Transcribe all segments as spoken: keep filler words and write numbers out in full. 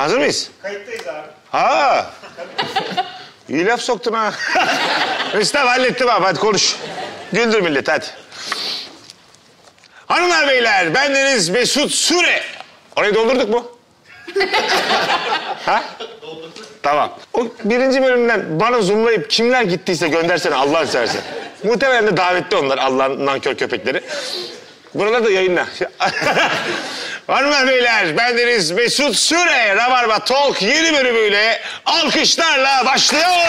Hazır mıyız? Kayıttayız abi. Ha. İyi laf soktun ha. Mustafa hallettim abi, hadi konuş. Güldür millet, hadi. Hanımlar beyler, bendeniz Mesut Süre. Orayı doldurduk mu? Ha? Tamam. O birinci bölümden bana zoomlayıp kimler gittiyse göndersene Allah'ını seversen. Muhtemelen de davetli onlar, Allah'ın nankör köpekleri. Buraları da yayınla. Hanımlar beyler, bendeniz Mesut Süre. Rabarba Talk yeni bölümüyle alkışlarla başlıyor.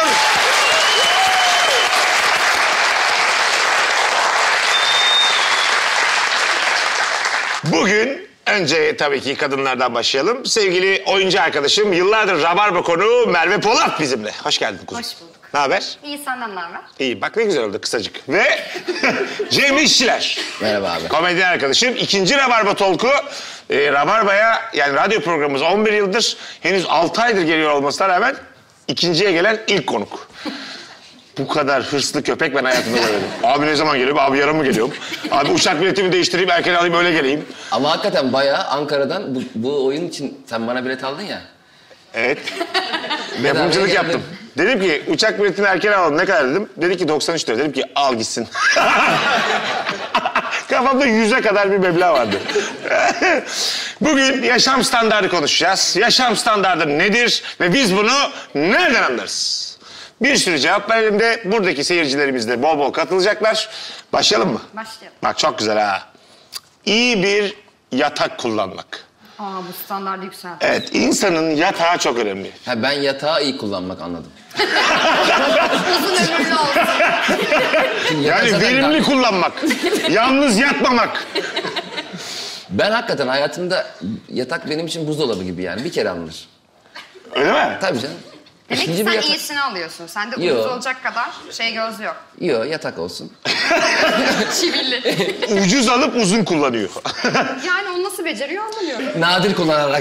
Bugün önce tabii ki kadınlardan başlayalım. Sevgili oyuncu arkadaşım, yıllardır Rabarba konuğu Merve Polat bizimle. Hoş geldin kuzum. Hoş bulduk. Ne haber? İyi, senden ne haber? İyi, bak ne güzel oldu kısacık. Ve Cem İşçiler. Merhaba abi. Komedyen arkadaşım. İkinci Rabarba Talk'u e, Rabarba'ya, yani radyo programımız on bir yıldır, henüz altı aydır geliyor olmasına rağmen ikinciye gelen ilk konuk. Bu kadar hırslı köpek ben hayatımda görmedim. Abi ne zaman geliyor? Abi yarın mı geliyorum? Abi uçak biletimi değiştireyim, erken alayım, öyle geleyim. Ama hakikaten bayağı Ankara'dan bu, bu oyun için sen bana bilet aldın ya. Evet. Yapımcılık yaptım. Dedim ki uçak biletini erken alalım. Ne kadar dedim? Dedi ki doksan üç lira. Dedim ki al gitsin. Kafamda yüze kadar bir meblağ vardı. Bugün yaşam standardı konuşacağız. Yaşam standardı nedir ve biz bunu nereden anlarız? Bir sürü cevap var elimde. Buradaki seyircilerimiz de bol bol katılacaklar. Başlayalım mı? Başlayalım. Bak çok güzel ha. İyi bir yatak kullanmak. Aa, bu standardı yükseldi. Evet, insanın yatağı çok önemli. Ha, ben yatağı iyi kullanmak anladım. Uzun ömürlü olsun. Yani zaten verimli daha- kullanmak. Yalnız yatmamak. Ben hakikaten hayatımda yatak benim için buzdolabı gibi yani. Bir kere alınır. Öyle mi? Tabii canım. Demek ki İkinci bir sen yatak. iyisini alıyorsun. Sende Yo. ucuz olacak kadar şey göz yok. Yok, yatak olsun. Çivilli. Ucuz alıp uzun kullanıyor. Yani onu nasıl beceriyor anlamıyorum. Nadir kullanarak.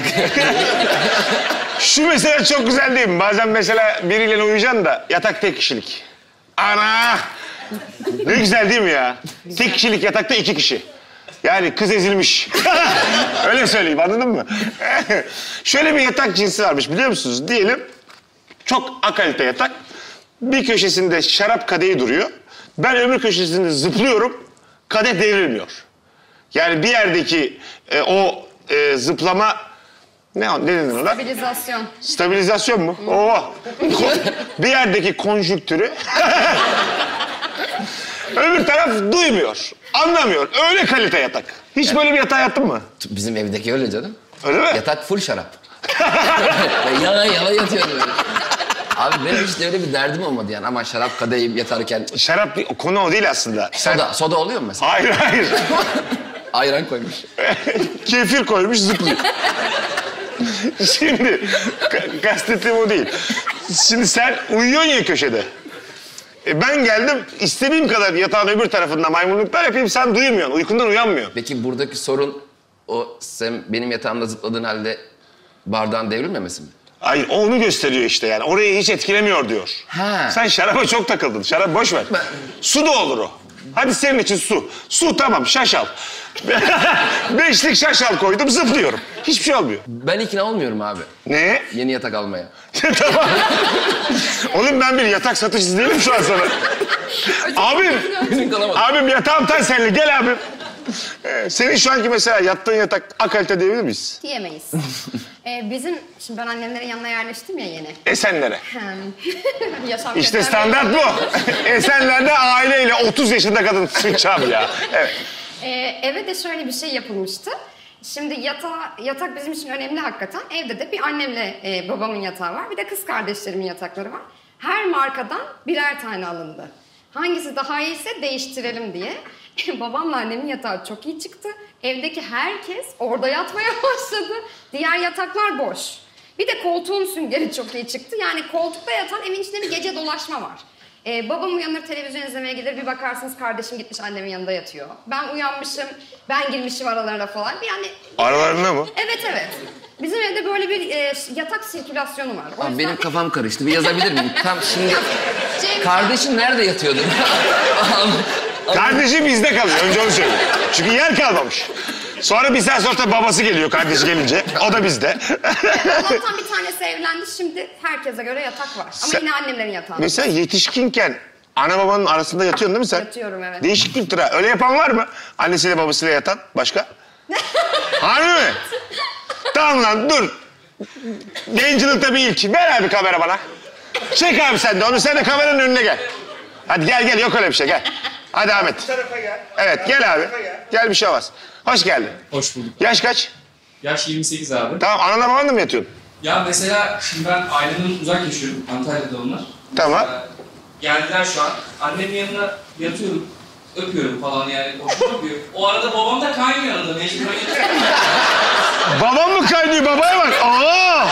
Şu mesela çok güzel değil mi? Bazen mesela biriyle uyuyacaksın da yatak tek kişilik. Ana! Ne güzel değil mi ya? Tek kişilik yatakta iki kişi. Yani kız ezilmiş. Öyle söyleyeyim, anladın mı? Şöyle bir yatak cinsi varmış, biliyor musunuz? Diyelim çok akalite yatak. Bir köşesinde şarap kadehi duruyor. Ben öbür köşesinde zıplıyorum. Kadeh devrilmiyor. Yani bir yerdeki e, o e, zıplama... Ne, ne denir ona? Stabilizasyon. Stabilizasyon mu? Oo. Bir yerdeki konjüktürü... Öbür taraf duymuyor, anlamıyor. Öyle kalite yatak. Hiç böyle bir yatağa yattın mı? Bizim evdeki öyle canım. Öyle mi? Yatak full şarap. Yana yana yatıyordu böyle. Abi benim hiç de öyle bir derdim olmadı yani. Ama şarap kadehi yatarken... Şarap bir konu o değil aslında. Sen... Soda, soda oluyor mu mesela? Hayır, hayır. Ayran koymuş. Kefir koymuş, zıplıyor. Şimdi, ka- kastettiğim o değil. Şimdi sen uyuyorsun ya köşede. E ben geldim, istediğim kadar yatağın öbür tarafında maymunluklar yapayım, sen duymuyorsun, uykundan uyanmıyorsun. Peki buradaki sorun o sen benim yatağımda zıpladığın halde bardağın devrilmemesi mi? Hayır, o onu gösteriyor işte yani. Orayı hiç etkilemiyor diyor. Ha. Sen şaraba çok takıldın. Şarap boş ver. Ben- Su da olur o. Hadi senin için su. Su tamam, şaşal. Beşlik şaşal koydum, zıplıyorum. Hiçbir şey olmuyor. Ben ikna olmuyorum abi. Ne? Yeni yatak almaya. Tamam. Oğlum ben bir yatak satıcısı değilim şu an sana. Abim, Emin kalamadım. abim yatağım tan senli. Gel abim. Ee, senin şu anki mesela yattığın yatak akalite diyebilir miyiz? Diyemeyiz. ee, bizim, şimdi ben annemlerin yanına yerleştim ya yeni. Esenlere. Yaşam İşte kötü standart bu. Esenler'de aileyle otuz yaşında kadın sıçacağım ya. Evet. Ee, eve de şöyle bir şey yapılmıştı. Şimdi yatağı, yatak bizim için önemli hakikaten. Evde de bir annemle e, babamın yatağı var. Bir de kız kardeşlerimin yatakları var. Her markadan birer tane alındı. Hangisi daha iyiyse değiştirelim diye. Babamla annemin yatağı çok iyi çıktı. Evdeki herkes orada yatmaya başladı. Diğer yataklar boş. Bir de koltuğun süngeri çok iyi çıktı. Yani koltukta yatan evin içinde bir gece dolaşma var. Ee, babam uyanır, televizyon izlemeye gelir. Bir bakarsınız kardeşim gitmiş annemin yanında yatıyor. Ben uyanmışım, ben girmişim aralarına falan. Yani Aralarında mı? evet evet. Bizim evde böyle bir e, yatak sirkülasyonu var. O Abi yüzden... benim kafam karıştı. Bir yazabilir miyim? Tam şimdi... Cem- Kardeşin nerede yatıyordu? Kardeşi bizde kalıyor. Önce onu söyleyeyim. Çünkü yer kalmamış. Sonra bir saat sonra babası geliyor kardeşi gelince. O da bizde. Allah'tan bir tanesi evlendi. Şimdi herkese göre yatak var. Ama Sen- yine annemlerin yatağı. Mesela yetişkinken ana babanın arasında yatıyorsun değil mi sen? Yatıyorum, evet. Değişikliktir ha. Öyle yapan var mı? Annesiyle babasıyla yatan başka? Harbi mi? Tamam lan dur. Yayıncılıkta bir ilk. Ver abi kamera bana. Çek abi sen de onu. Sen de kameranın önüne gel. Hadi gel gel yok öyle bir şey gel. Hadi Ahmet. Bu tarafa gel. Evet gel abi. Gel bir şey olmaz. Hoş geldin. Hoş bulduk. Yaş kaç? Yaş yirmi sekiz abi. Tamam ananla babanla mı yatıyorsun? Ya mesela şimdi ben ailemden uzak yaşıyorum. Antalya'da onlar. Tamam. Mesela geldiler şu an. Annemin yanına yatıyorum. Öpüyorum falan yani. Hoşuma öpüyor. O arada babam da kaynıyor yanında. Mecburen yatıyorum. Babam mı kaynıyor? Babaya bak. Aa!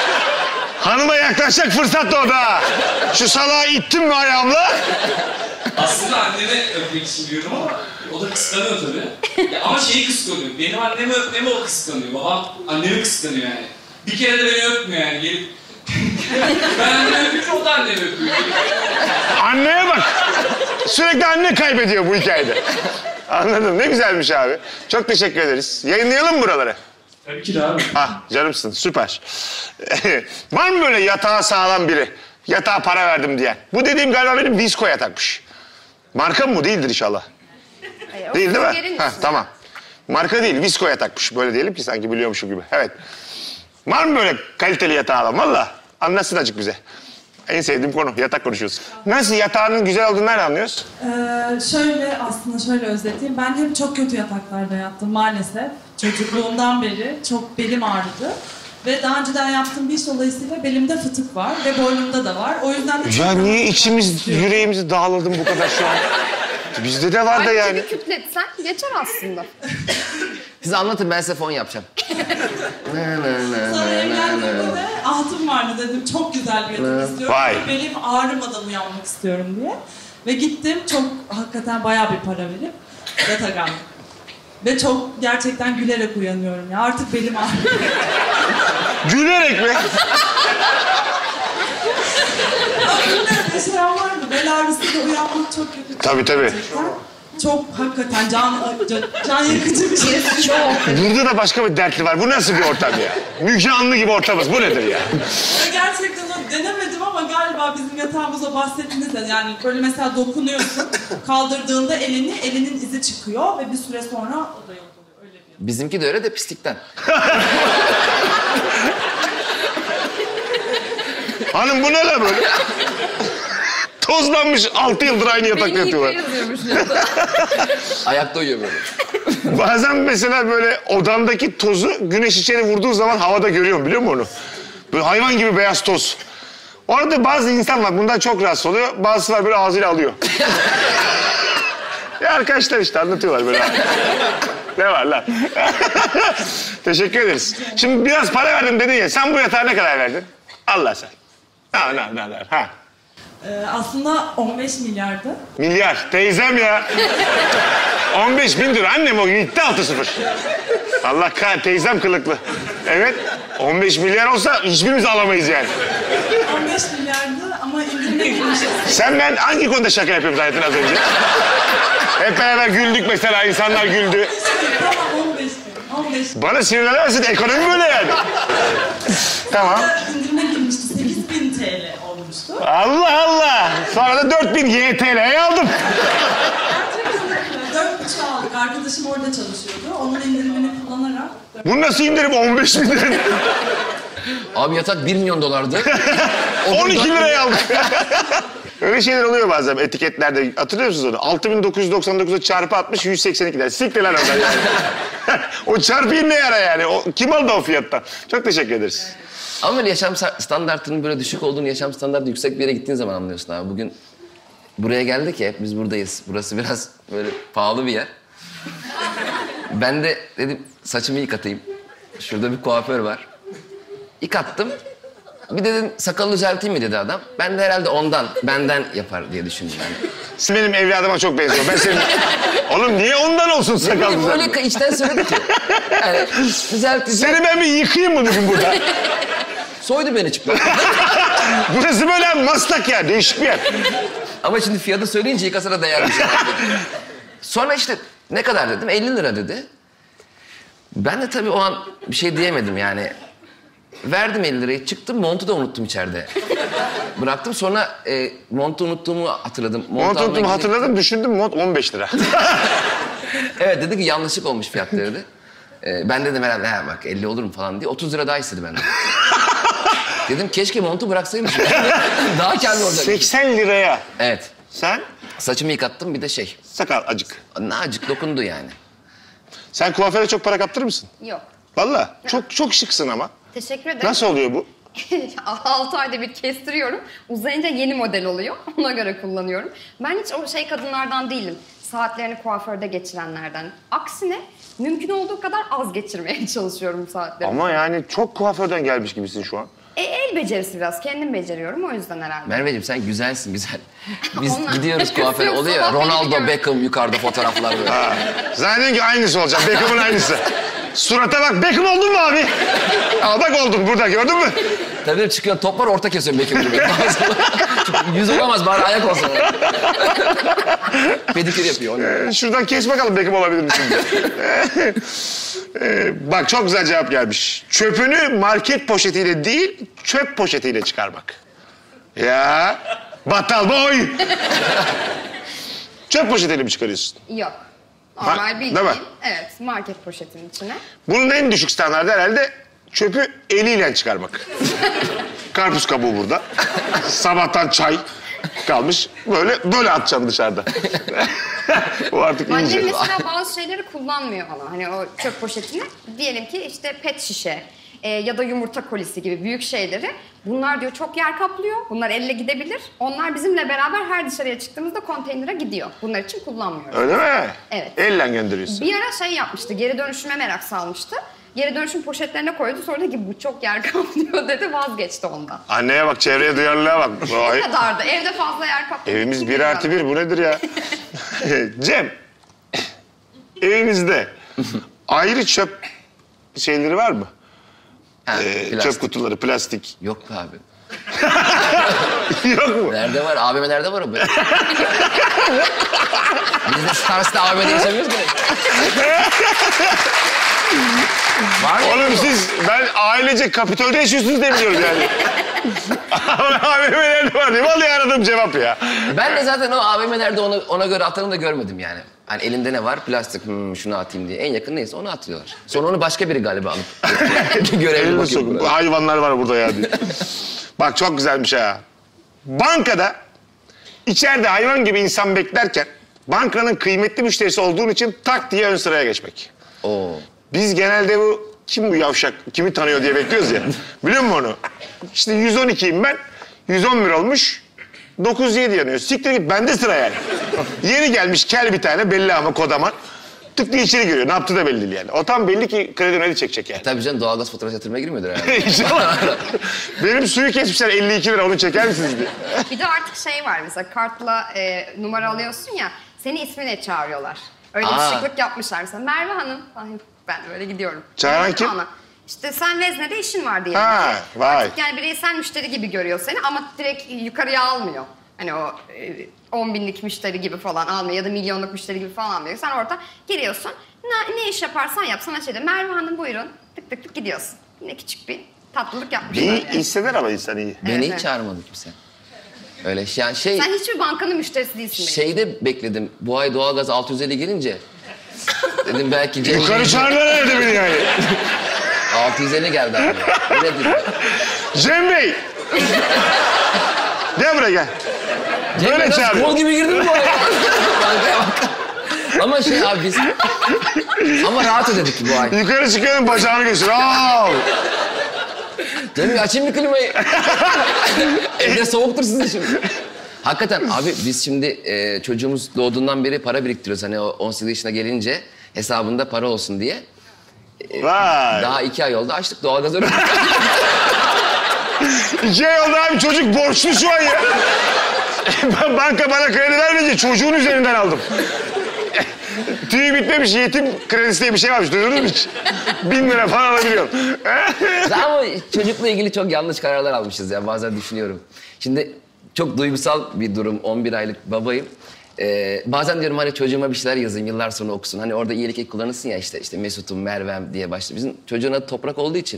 Hanıma yaklaşacak fırsat da o da. Şu salağı ittim mi ayağımla? Aslında annemi öpmek için diyorum ama o da kıskanıyor tabii. Ya ama şeyi kıskanıyor. Benim annemi öpmemi o kıskanıyor. Babam annemi kıskanıyor yani. Bir kere de beni öpmüyor yani. Gelip... ben annemi öpünce o da annemi öpüyor. Anneye bak. Sürekli anne kaybediyor bu hikayede. Anladım. Ne güzelmiş abi. Çok teşekkür ederiz. Yayınlayalım mı buraları? Tabii ki de abi. Ah canımsın. Süper. Var mı böyle yatağa sağlam biri? Yatağa para verdim diyen. Bu dediğim galiba benim Visco yatakmış. Marka mı bu? Değildir inşallah. Ee, Değil değil mi? yerin Ha, için. tamam. Marka değil, Visco yatakmış. Böyle diyelim ki sanki biliyormuşum gibi. Evet. Var mı böyle kaliteli yatağı alan? Valla. Anlatsın azıcık bize. En sevdiğim konu. Yatak konuşuyoruz. Nasıl? Yatağının güzel olduğunu nereden anlıyoruz? Ee, şöyle aslında şöyle özetleyeyim. Ben hep çok kötü yataklarda yattım maalesef. Çocukluğumdan beri çok belim ağrıdı. Ve daha önceden yaptığım bir iş dolayısıyla belimde fıtık var ve boynumda da var. O yüzden de Ya çok niye rahat içimiz, istiyorum. yüreğimizi dağladın bu kadar şu an? Bizde de var da Ayrıca yani. bir kütletsen geçer aslında. Siz anlatın ben size fon yapacağım. Sonra evlendiğimde de ahtım vardı dedim. Çok güzel bir yatak istiyorum. Vay. Ve belim ağrımadan uyanmak istiyorum diye. Ve gittim çok hakikaten bayağı bir para verip yatak aldım. Ve çok gerçekten gülerek uyanıyorum ya. Artık belim ağrıyor. Gülerek mi? Aklımda yaşayan var mı? Bel ağrısıyla uyanmak çok kötü. Tabii tabii. Gerçekten çok hakikaten can, can, can yakıcı bir şey. Çok. Burada da başka bir dertli var. Bu nasıl bir ortam ya? Müge Anlı gibi ortamız. Bu nedir ya? Gerçekten o denemedim ama galiba bizim yatağımız o bahsettiğiniz de yani böyle mesela dokunuyorsun, kaldırdığında elini, elinin izi çıkıyor ve bir süre sonra o da yok oluyor. Öyle bir Bizimki de öyle de pislikten. Hanım bu ne la böyle? Tozlanmış altı yıldır aynı yatakta Beni yatıyorlar. yıkayızıyormuş. Ayakta uyuyor böyle. Bazen mesela böyle odamdaki tozu güneş içeri vurduğu zaman havada görüyorum biliyor musun onu? Böyle hayvan gibi beyaz toz. Orada bazı insan var bundan çok rahatsız oluyor. Bazısı var böyle ağzıyla alıyor. Ya arkadaşlar işte anlatıyorlar böyle. Ne var lan? Teşekkür ederiz. Şimdi biraz para verdim dedin ya. Sen bu yatağa ne kadar verdin? Allah sen. Ha, ne, ne, ne, ha. Ee, aslında on beş milyardı. Milyar. Teyzem ya. on beş bin lira. Annem o gün gitti altı sıfır. Allah kahretsin teyzem kılıklı. Evet. on beş milyar olsa hiçbirimiz alamayız yani. on beş milyardı ama indirime girmişiz. Sen ben hangi konuda şaka yapıyorum zannettin az önce? Hep beraber güldük mesela insanlar güldü. Tamam on beş bin. on beş bin. Bana sinirlenemezsin ekonomi böyle yani. Tamam. İndirime girmişti. sekiz bin T L olmuştu. Allah Allah. Sonra da dört bin Y T L'ye aldım. Dört buçuk aldık. Arkadaşım orada çalışıyordu. Onun indirimini kullanarak. Bu nasıl indirim on beş bin lira? Abi yatak bir milyon dolardı. O on iki gün liraya aldık. Öyle şeyler oluyor bazen etiketlerde. Hatırlıyor musunuz onu? altı bin dokuz yüz doksan dokuzu çarpı altmış, yüz seksen iki lira. Siktir lan oradan yani. O çarpıyı ne yara yani? O, kim aldı o fiyattan? Çok teşekkür ederiz. Ama böyle yaşam standartının böyle düşük olduğunu, yaşam standartı yüksek bir yere gittiğin zaman anlıyorsun abi. Bugün buraya geldik ya, hep biz buradayız. Burası biraz böyle pahalı bir yer. Ben de dedim saçımı yıkatayım. Şurada bir kuaför var. Yıkattım. Bir dedim sakalı düzelteyim mi dedi adam. Ben de herhalde ondan, benden yapar diye düşündüm yani. Sen benim evladıma çok benziyor. Ben senin... Oğlum niye ondan olsun sakal Böyle, düzeltme? böyle içten söyledi ki. Yani düzelteceğim. Seni ben bir yıkayayım mı bugün burada? Soydu beni çıplak. Burası böyle maslak ya, değişik bir yer. Ama şimdi fiyatı söyleyince yıkasana değermiş. Sonra işte ne kadar dedim? elli lira dedi. Ben de tabii o an bir şey diyemedim yani. Verdim elli lirayı, çıktım, montu da unuttum içeride. Bıraktım, sonra e, montu unuttuğumu hatırladım. Mont almaya unuttum hatırladım, düşündüm, mont on beş lira. Evet, dedi ki yanlışlık olmuş fiyatları dedi. Ee, ben dedim herhalde ha bak elli olur mu falan diye otuz lira daha istedi benden. Dedim keşke montu bıraksaymışım. Daha kârlı olacak. seksen liraya. Evet. Sen? Saçımı yıkattım, bir de şey. Sakal acık. Nacık dokundu yani. Sen kuaföre çok para kaptırır mısın? Yok. Vallahi çok çok şıksın ama. Teşekkür ederim. Nasıl oluyor bu? Altı ayda bir kestiriyorum. Uzayınca yeni model oluyor. Ona göre kullanıyorum. Ben hiç o şey kadınlardan değilim. Saatlerini kuaförde geçirenlerden. Aksine mümkün olduğu kadar az geçirmeye çalışıyorum saatlerimi. Ama yani çok kuaförden gelmiş gibisin şu an. E, el becerisi biraz. Kendim beceriyorum o yüzden herhalde. Merveciğim sen güzelsin güzel. Biz Onlar- gidiyoruz kuaföre Yok, oluyor ya. sabah beni Ronaldo, biliyorum. Beckham yukarıda fotoğraflar böyle. Ha. Zannediyorsun ki aynısı olacak. Beckham'ın aynısı. Surata bak. Beckham oldun mu abi? Aa bak oldum burada gördün mü? Tabii de çıkıyor toplar orta kesiyor Beckham gibi. Yüz olamaz bari ayak olsun. Pedikür yapıyor. Onu. Ee, şuradan kes bakalım Beckham olabilir misin? ee, bak çok güzel cevap gelmiş. Çöpünü market poşetiyle değil, çöp poşetiyle çıkarmak. Ya battal boy. Çöp poşetiyle mi çıkarıyorsun? Yok. Normal Bak, bildiğin. değil mi? Evet, market poşetinin içine. Bunun en düşük standardı herhalde çöpü eliyle çıkarmak. Karpuz kabuğu burada. Sabahtan çay kalmış. Böyle böyle atacaksın dışarıda. O artık Annem iyice. mesela bazı şeyleri kullanmıyor ama hani o çöp poşetini. Diyelim ki işte pet şişe e, ya da yumurta kolisi gibi büyük şeyleri. Bunlar diyor çok yer kaplıyor. Bunlar elle gidebilir. Onlar bizimle beraber her dışarıya çıktığımızda konteynere gidiyor. Bunlar için kullanmıyoruz. Öyle mi? Evet. Elle gönderiyorsun. Bir ara şey yapmıştı, geri dönüşüme merak salmıştı. Geri dönüşüm poşetlerine koydu. Sonra dedi ki bu çok yer kaplıyor dedi, vazgeçti ondan. Anneye bak, çevreye duyarlılığa bak. O Vay. kadardı. Evde fazla yer kaplıyor. Evimiz bir artı bir, bu nedir ya? Cem, evinizde ayrı çöp şeyleri var mı? Ha, Ee, plastik. çöp kutuları, plastik. Yok be abi. Yok mu? Nerede var? A V M'lerde var o be. Biz de Stars'ta A V M'de yaşamıyoruz ki. Var mı? Oğlum siz, ben ailece Kapitol'de yaşıyorsunuz diye biliyorum yani. A V M'lerde var diye. Vallahi aradığım cevap ya. Ben de zaten o A V M'lerde ona, ona göre atanı da görmedim yani. Hani elinde ne var? Plastik, hmm, şunu atayım diye. En yakın neyse onu atıyorlar. Sonra onu başka biri galiba alıp görevli Elini bakıyor. sokun. burada. Hayvanlar var burada ya diye. Bak çok güzelmiş ha. Bankada içeride hayvan gibi insan beklerken bankanın kıymetli müşterisi olduğun için tak diye ön sıraya geçmek. Oo. Biz genelde bu kim bu yavşak, kimi tanıyor diye bekliyoruz ya. Biliyor musun onu? İşte yüz on ikiyim ben. yüz on bir olmuş. dokuz yedi yanıyor. Siktir git, bende sıra yani. Yeni gelmiş kel bir tane belli ama kodaman. Tık diye içeri giriyor. Ne yaptığı da belli değil yani. O tam belli ki kredi nöbeti çekecek yani. Tabii canım doğalgaz faturası yatırmaya girmiyordur herhalde. İnşallah. Benim suyu kesmişler elli iki lira, onu çeker misiniz diye. Bir de artık şey var mesela kartla e, numara alıyorsun ya, seni isminle çağırıyorlar. Öyle Aa. bir şıklık yapmışlar mesela. Merve Hanım. Ay, ben de böyle gidiyorum. Çağıran Merve kim? Hanım. İşte sen veznede işin var diyelim Ha, ki. vay. Artık yani bireysel müşteri gibi görüyor seni ama direkt yukarıya almıyor. Hani o e, on binlik müşteri gibi falan almıyor ya da milyonluk müşteri gibi falan almıyor. Sen orada giriyorsun. Ne, ne iş yaparsan yap, sana şey de Merve Hanım buyurun. Tık tık tık gidiyorsun. Ne küçük bir tatlılık yapmışlar İyi yani. hisseder ama insan iyi. Beni Evet, hiç evet. çağırmadı kimse. Öyle şey- yani şey... Sen hiçbir bankanın müşterisi değilsin. benim. Şeyde bekledim. Bu ay doğalgaz altı yüz elli gelince dedim belki Cem Yukarı çağırdılar herhalde beni yani. altı yüz elli geldi abi. Ne dedim? Cem Bey! Gel buraya gel. Cem Böyle nasıl çağırıyor. kol gibi girdin mi bu aya? Bankaya bak. Ama şey abi biz... Ama rahat ödedik bu ay. Yukarı çıkıyorum, bacağını gösteriyor. Aa! Cem bir açayım bir klimayı. Evde soğuktur sizin şimdi. Hakikaten abi biz şimdi e, çocuğumuz doğduğundan beri para biriktiriyoruz. Hani o on sekiz yaşına gelince hesabında para olsun diye. Vay. Daha iki ay oldu açtık doğalgaz ödedik. İki ay oldu abi, çocuk borçlu şu an ya. Ben banka bana kredi vermeyince çocuğun üzerinden aldım. Tüyü bitmemiş yetim kredisi diye bir şey varmış, duydunuz mu hiç? Bin lira falan alabiliyorsun. Ama çocukla ilgili çok yanlış kararlar almışız ya bazen düşünüyorum. Şimdi çok duygusal bir durum, on bir aylık babayım. Ee, bazen diyorum hani çocuğuma bir şeyler yazayım yıllar sonra okusun. Hani orada iyilik ek kullanırsın ya işte işte Mesut'um, Merve'm diye başlıyor. Bizim çocuğun adı Toprak olduğu için.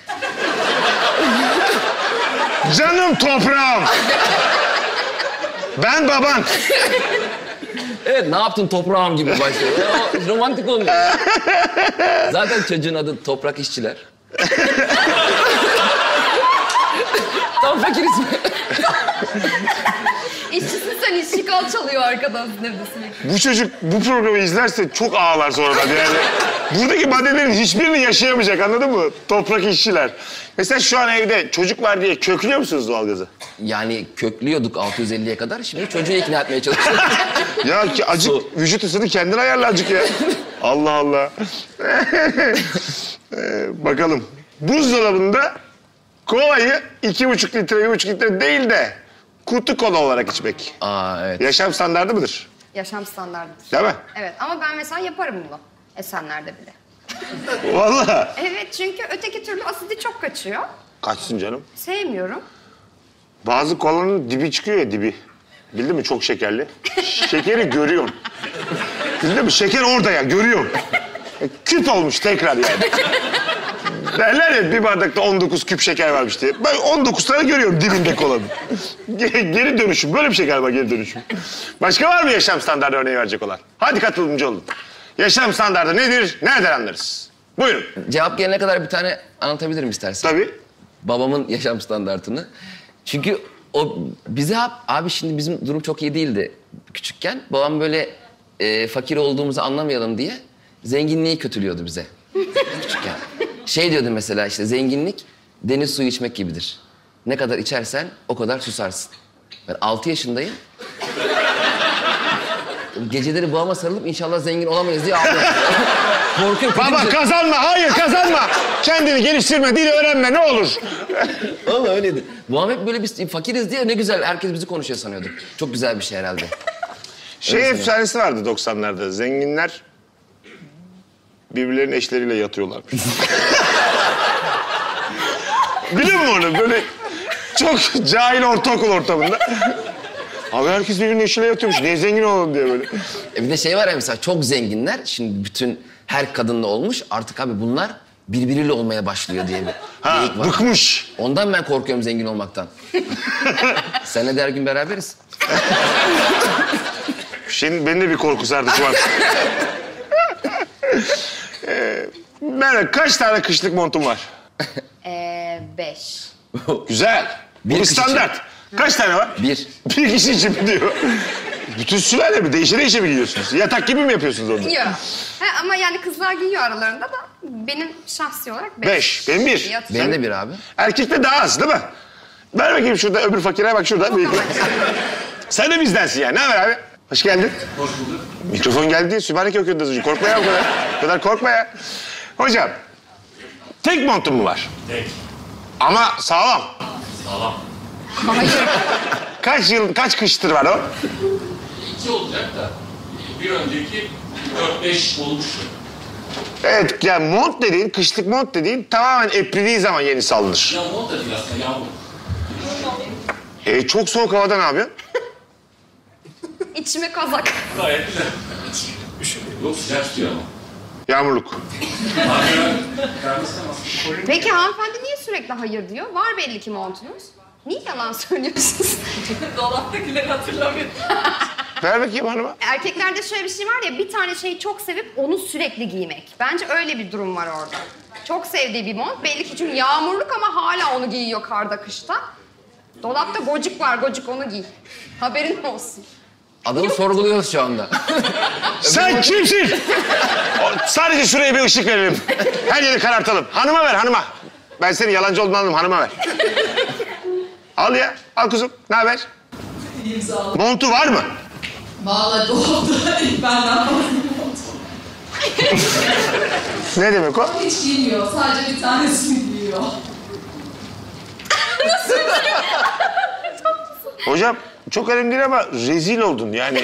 Canım toprağım. Ben baban. Evet ne yaptın toprağım gibi başlıyor. O romantik olmuyor. Zaten çocuğun adı Toprak İşçiler. Tam fakir ismi. İşçisin sen, işçi kal çalıyor arkadan sinirde sürekli. Bu çocuk bu programı izlerse çok ağlar sonradan yani. Buradaki maddelerin hiçbirini yaşayamayacak, anladın mı? Toprak işçiler. Mesela şu an evde çocuk var diye köklüyor musunuz doğalgazı? Yani köklüyorduk altı yüz elliye kadar. Şimdi çocuğu ikna etmeye çalışıyoruz. Ya ki acık Su. vücut ısını kendin ayarla acık ya. Allah Allah. Ee, bakalım. Buzdolabında kolayı iki buçuk litre, bir buçuk litre değil de kutu kola olarak içmek. Aa evet. Yaşam standardı mıdır? Yaşam standartıdır. Değil mi? Evet ama ben mesela yaparım bunu. Esenler'de bile. Vallahi. Evet çünkü öteki türlü asidi çok kaçıyor. Kaçsın canım. Sevmiyorum. Bazı kolanın dibi çıkıyor ya, dibi. Bildin mi? Çok şekerli. Şekeri görüyorum. Bildin mi? Şeker orada ya, görüyorum. E, küp olmuş tekrar yani. Derler ya bir bardakta on dokuz küp şeker varmış diye. Ben on dokuz tane görüyorum dibinde kolanın. Ge- geri dönüşüm. Böyle bir şey galiba, geri dönüşüm. Başka var mı yaşam standartı örneği verecek olan? Hadi katılımcı olun. Yaşam standartı nedir? Nereden anlarız? Buyurun. Cevap gelene kadar bir tane anlatabilirim istersen. Tabii. Babamın yaşam standartını. Çünkü o bize hep, abi şimdi bizim durum çok iyi değildi küçükken. Babam böyle e, fakir olduğumuzu anlamayalım diye zenginliği kötülüyordu bize küçükken. Şey diyordu mesela işte zenginlik deniz suyu içmek gibidir. Ne kadar içersen o kadar susarsın. Ben altı yaşındayım. Geceleri babama sarılıp inşallah zengin olamayız diye ağlıyorum. Korkuyorum. Baba kötü bir şey- kazanma, hayır kazanma. Kendini geliştirme, dil öğrenme ne olur. Vallahi öyleydi. Babam hep böyle biz fakiriz diye ne güzel herkes bizi konuşuyor sanıyorduk. Çok güzel bir şey herhalde. Şey Öyle efsanesi vardı doksanlarda. Zenginler birbirlerinin eşleriyle yatıyorlar. Biliyor musun onu? Böyle çok cahil ortaokul ortamında. Abi herkes birbirinin eşiyle yatıyormuş. Niye zengin olalım diye böyle. E bir de şey var ya mesela çok zenginler şimdi bütün her kadınla olmuş artık abi bunlar birbiriyle olmaya başlıyor diye bir Ha, geyik var. bıkmış. Ondan ben korkuyorum zengin olmaktan. Seninle de her gün beraberiz. Şimdi benim de bir korku sardı şu an. ee, Merve, kaç tane kışlık montun var? Ee, beş. Güzel. Bir Bu kişi standart. Kaç tane var? Bir. Bir kişi için mi diyor? Bütün sülale mi? Değişe değişe mi giyiyorsunuz? Yatak gibi mi yapıyorsunuz orada? Yok. Ha, ama yani kızlar giyiyor aralarında da benim şahsi olarak beş. Beş. Benim bir. Yat- Benim de bir abi. Erkekte daha az değil mi? Ver bakayım şurada öbür fakire bak şurada. Bıyıklı. Sen de bizdensin yani. Ne haber abi? Hoş geldin. Hoş bulduk. Mikrofon geldi diye Sübhaneke okuyordun az önce. Korkma ya bu kadar. Bu kadar korkma ya. Hocam, tek montun mu var? Tek. Ama sağlam. Sağlam. Hayır. Kaç yıl, kaç kıştır var o? İki olacak da bir önceki dört beş olmuştu. Evet, yani mont dediğin, kışlık mont dediğin tamamen epridiği zaman yenisi alınır. Ya mont da değil aslında yağmur. E, çok soğuk havada ne yapıyorsun? İçime kazak. Gayet güzel. Üşümüyor. Yok sıcak tutuyor ama. Yağmurluk. Abi vermezsem aslında. Peki hanımefendi niye sürekli hayır diyor? Var belli ki montunuz. Niye yalan söylüyorsunuz? Dolaptakileri hatırlamıyorum. Ver bakayım hanıma. Erkeklerde şöyle bir şey var ya, bir tane şeyi çok sevip onu sürekli giymek. Bence öyle bir durum var orada. Çok sevdiği bir mont. Belli ki çünkü yağmurluk ama hala onu giyiyor karda kışta. Dolapta gocuk var, gocuk onu giy. Haberin olsun. Adamı sorguluyoruz şu anda. Sen kimsin? O, sadece şuraya bir ışık verelim. Her yeri karartalım. Hanıma ver, hanıma. Ben senin yalancı olduğunu anladım, hanıma ver. Al ya, al kuzum. Ne haber? İmzalı. Montu var mı? Vallahi dolapta benden fazla mont. Ne demek o? Hiç giymiyor. Sadece bir tanesini giyiyor. Hocam çok önemli değil ama rezil oldun yani.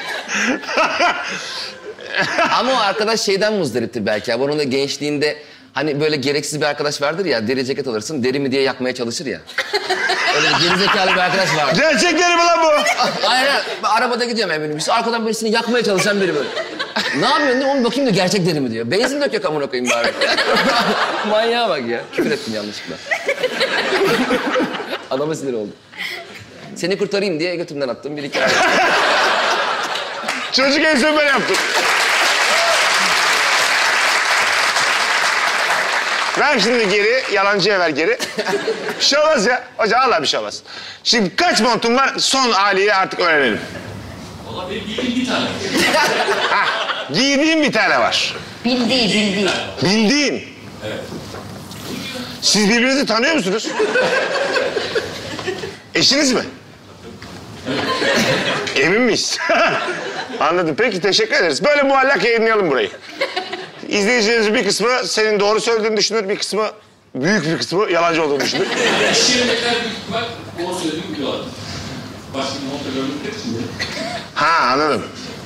Ama o arkadaş şeyden muzdariptir belki. Ya. Onun da gençliğinde Hani böyle gereksiz bir arkadaş vardır ya, deri ceket alırsın, deri mi diye yakmaya çalışır ya. Öyle bir gerizekalı bir arkadaş var. Gerçekleri mi lan bu? Aynen. Ben arabada gidiyorum ya minibüs. Arkadan birisini yakmaya çalışan biri böyle. Ne yapıyorsun diye, onu bakayım da gerçek deri mi diyor. Benzin dök yok amına koyayım bari. Manyağa bak ya. Küfür ettim yanlışlıkla. Adama sinir oldum. Seni kurtarayım diye götümden attım bir iki ay. Çocuk en son ben yaptım. Ver şimdi geri, yalancıya ver geri. Bir şey olmaz ya. Hoca Allah bir şey olmaz. Şimdi kaç montun var? Son haliyle artık öğrenelim. Valla benim bildiğim bir tane. Hah, giydiğin bir tane var. Bildiği, bildiği. Bildiğin. Evet. Siz birbirinizi tanıyor musunuz? Eşiniz mi? Emin miyiz? Anladım. Peki teşekkür ederiz. Böyle muallak yayınlayalım burayı. İzleyicilerimizin bir kısmı senin doğru söylediğini düşünür, bir kısmı, büyük bir kısmı yalancı olduğunu düşünür. İş yerindekiler büyük ihtimal doğru söylediğimi biliyorlar. Başka bir nokta görmekleri için de. Ha anladım.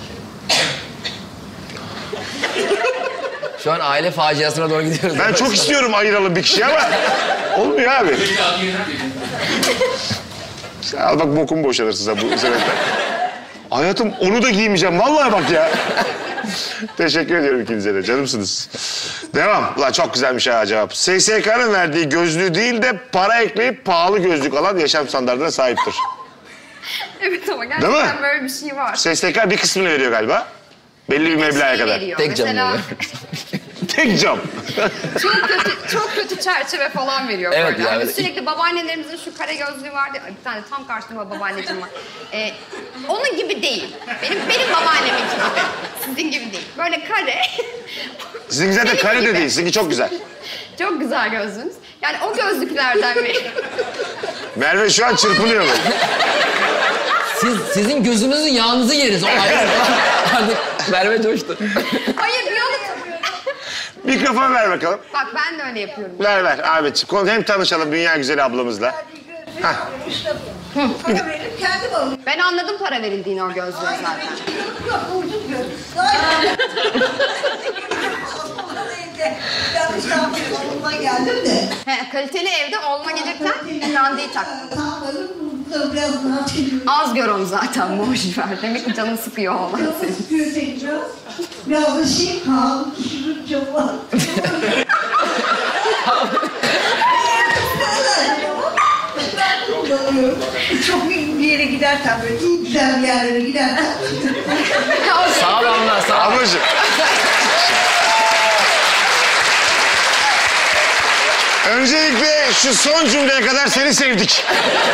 Şu an aile faciasına doğru gidiyoruz. Ben çok istiyorum ayıralım bir kişi ama olmuyor abi. Peki abi yerine gelin. Al bak bokumu boşalırsın sen bu sebepten. Hayatım onu da giymeyeceğim. Vallahi bak ya. Teşekkür ediyorum ikinize de. Canımsınız. Devam. Ulan çok güzelmiş ha cevap. S S K'nın verdiği gözlüğü değil de para ekleyip pahalı gözlük alan yaşam standartına sahiptir. Evet ama Değil mi? gerçekten böyle bir şey var. S S K bir kısmını veriyor galiba. Belli bir meblağa Şey kadar. veriyor. Tek cam Mesela veriyor. Tek cam. çok kötü, çok kötü çerçeve falan veriyor. Evet böyle. ya, Hani evet. sürekli babaannelerimizin şu kare gözlüğü vardı. Ay, bir tane tam karşımda babaanneciğim var. Ee, onun gibi değil. Benim benim babaannemin gibi. Sizin gibi değil. Böyle kare. Sizinki zaten Benim kare de gibi. değil. Sizinki çok güzel. Çok güzel gözlüğünüz. Yani o gözlüklerden veriyor. Merve şu an çırpınıyor böyle. Siz, sizin gözünüzün yağınızı yeriz. O ayrı. Artık Merve coştu. Hayır bir onu... Mikrofon ver bakalım. Bak ben de öyle yapıyorum. Ver ver Ahmetciğim. Konu hem tanışalım dünya güzeli ablamızla. Para verip kendim alıyorum. Ben anladım para verildiğini o gözlüğün zaten. Yok, ucuz gördüm. Zaten evde ben İstanbul'a geldim de. He, kaliteli evde olma gelirken dandiyi taktım. Tamam, biraz ne yapayım? Az gör onu zaten boş ver. Demek ki canını sıkıyor oğlan senin. Sıkıyor tekrar. Biraz da şey pahalı, düşürüp çok var. Ben kullanıyorum. Çok iyi bir yere giderken böyle iyi güzel bir yerlere giderken. Sağ ol abla, sağ ol. Ablacığım. Öncelikle şu son cümleye kadar seni sevdik.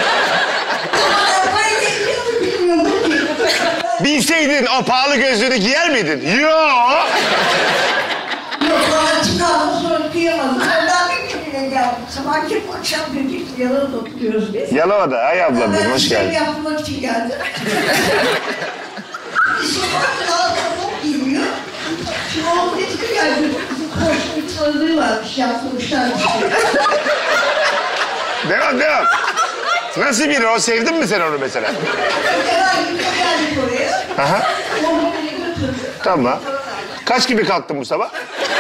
Bilseydin o pahalı gözlüğünü giyer miydin? Yoo. Yok, bana çıkardım sonra kıyamadım. Ondan bir gününe geldim. Sabah kim akşam dedik, yalanı oturuyoruz biz. Yalova'da. Ay ablam benim, hoş Ben geldin. şey yapmak için geldim. Sabah daha çok giymiyor. Şimdi o dedi ki geldi. Hoş bir tanıdığı varmış, yaptırmışlar. Devam devam. Nasıl biri o? Sevdin mi sen onu mesela? Herhangi bir geldik oraya. Aha. Onu beni götürdü. Tamam. Kaç gibi kalktın bu sabah?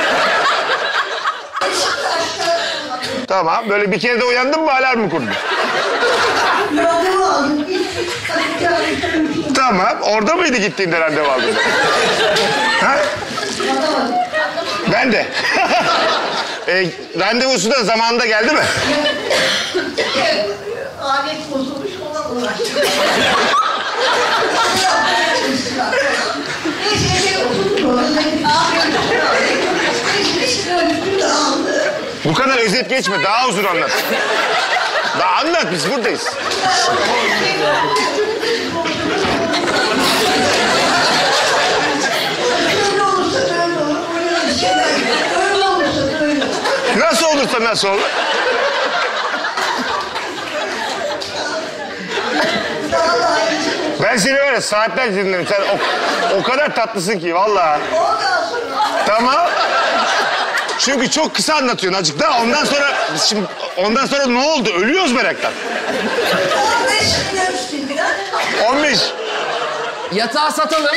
Tamam. Böyle bir kere de uyandın mı alarm mı kurdun? Randevu aldım. İlk kalkacağım. Tamam. Orada mıydı gittiğinde randevu aldın? Ha? Alamadım. Ben de. e, randevusu da zamanında geldi mi? Alet bozulmuş, ona uğraştım. Neyse, şey oturdu. Neyse, ölçtü de aldı. Bu kadar özet geçme. Daha uzun anlat. Daha anlat. Biz buradayız. Öyle olursa böyle olur, öyle şeyler. Öyle olursa böyle olur. Nasıl olursa nasıl olur? Daha da aynı. Ben seni var ya saatlerce dinlerim. Sen o, o kadar tatlısın ki vallahi. Ondan sonra Tamam. Çünkü çok kısa anlatıyorsun azıcık da. Ondan sonra şimdi ondan sonra ne oldu? Ölüyoruz meraktan. on beş milyon üstünden. on beş. Yatağı satalım.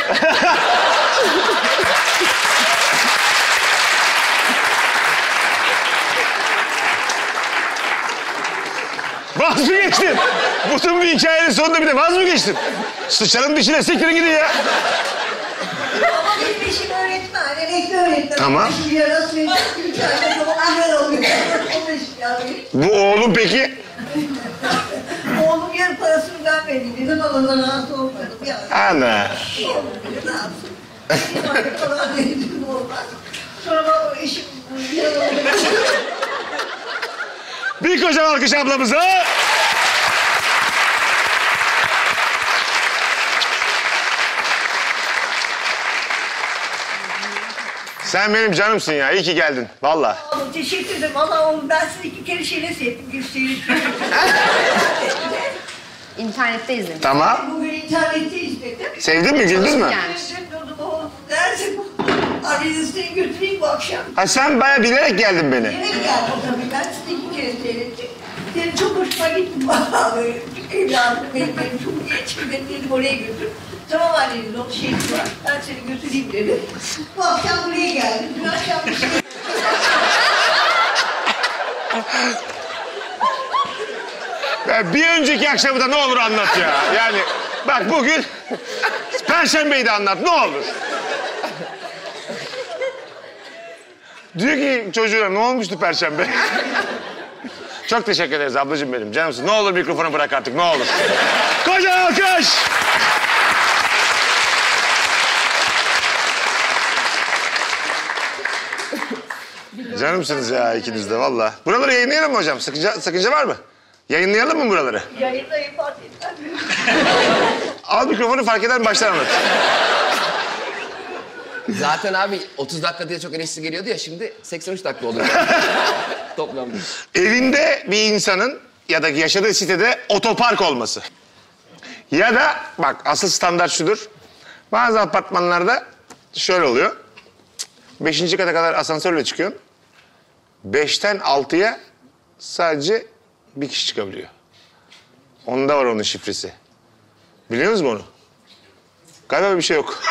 Vaz mı geçtin? Bütün bir hikayenin sonunda bir de vaz mı geçtin? Sıçarın dişine siktirin gidin ya. Ama benim eşim öğretmen, emekli öğretmen. Tamam. Şimdi yarası verecek, üç ayda zaman ahmet oluyor. O eşim ya benim. Bu oğlum peki? Oğlum yarı parasını ben vereyim dedim ama da rahatsız olmadım. Ya, Ana. oğlum dedi, rahatsız. Bir bakın falan dedim, olmaz. Sonra o eşim yarı oluyor. Bir kocaman alkış ablamıza. Sen benim canımsın ya. İyi ki geldin. Vallahi. Oğlum teşekkür ederim. Valla oğlum ben sizi iki kere şeyle seyrettim. Göstereyim. İnternette izledim. Tamam. Bugün internette izledim. Sevdin mi? Güldün mü? Yani. Durdum oğlum. Dersin. Annenizi seni götüreyim bu akşam. Ha sen bayağı bilerek geldin beni. Yemek geldim tabii. Ben sizi iki kere seyrettim. Senin çok hoşuma gitti valla böyle. Evladım benim, benim çok genç. Beni dedim oraya götür. Tamam anne dedim, o şey var. Ben seni götüreyim dedim. Bu akşam buraya geldim. Dün akşam bir şey... Ya bir önceki akşamı da ne olur anlat ya. Yani bak bugün Perşembeyi de anlat ne olur. Diyor ki çocuğuna ne olmuştu Perşembe? Çok teşekkür ederiz ablacığım benim canımsın. Ne olur mikrofonu bırak artık ne olur. Kocaman alkış. Canımsınız ya ikiniz de valla. Buraları yayınlayalım mı hocam? Sakınca, sakınca var mı? Yayınlayalım mı buraları? Yayınlayın fark etmez. Al mikrofonu fark eden baştan anlat. Zaten abi otuz dakika diye çok eleştiri geliyordu ya şimdi seksen üç dakika oluyor. Toplamda. Evinde bir insanın ya da yaşadığı sitede otopark olması. Ya da bak asıl standart şudur. Bazı apartmanlarda şöyle oluyor. Beşinci kata kadar asansörle çıkıyorsun. Beşten altıya sadece bir kişi çıkabiliyor. Onda var onun şifresi. Biliyor musunuz onu? Galiba bir şey yok.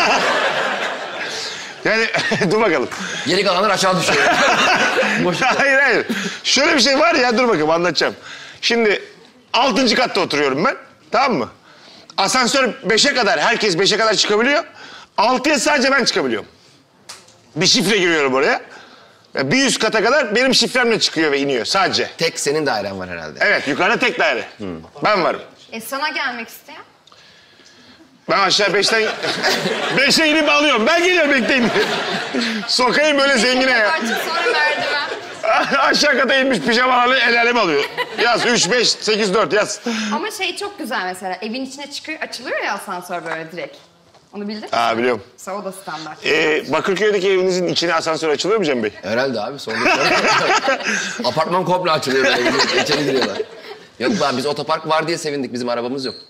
Yani dur bakalım. Geri kalanlar aşağı düşüyor. Hayır hayır. Şöyle bir şey var ya dur bakalım anlatacağım. Şimdi altıncı katta oturuyorum ben. Tamam mı? Asansör beşe kadar herkes beşe kadar çıkabiliyor. Altıya sadece ben çıkabiliyorum. Bir şifre giriyorum oraya. Bir üst kata kadar benim şifremle çıkıyor ve iniyor sadece. Tek senin dairen var herhalde. Evet yukarıda tek daire. Ben varım. E sana gelmek isteyen? Ben aşağı beşten... beşe inip alıyorum. Ben geliyorum bekleyin. Sokayım böyle zengine ya. Artık sonra merdiven. Aşağı kata inmiş pijamalarla el alem alıyor. Yaz üç, beş, sekiz, dört yaz. Ama şey çok güzel mesela. Evin içine çıkıyor, açılıyor ya asansör böyle direkt. Onu bildin mi? Aa biliyorum. Mesela o da standart. Ee, Bakırköy'deki evinizin içine asansör açılıyor mu Cem Bey? Herhalde abi sonra. Apartman komple açılıyor böyle. İçeri giriyorlar. Yok be biz otopark var diye sevindik. Bizim arabamız yok.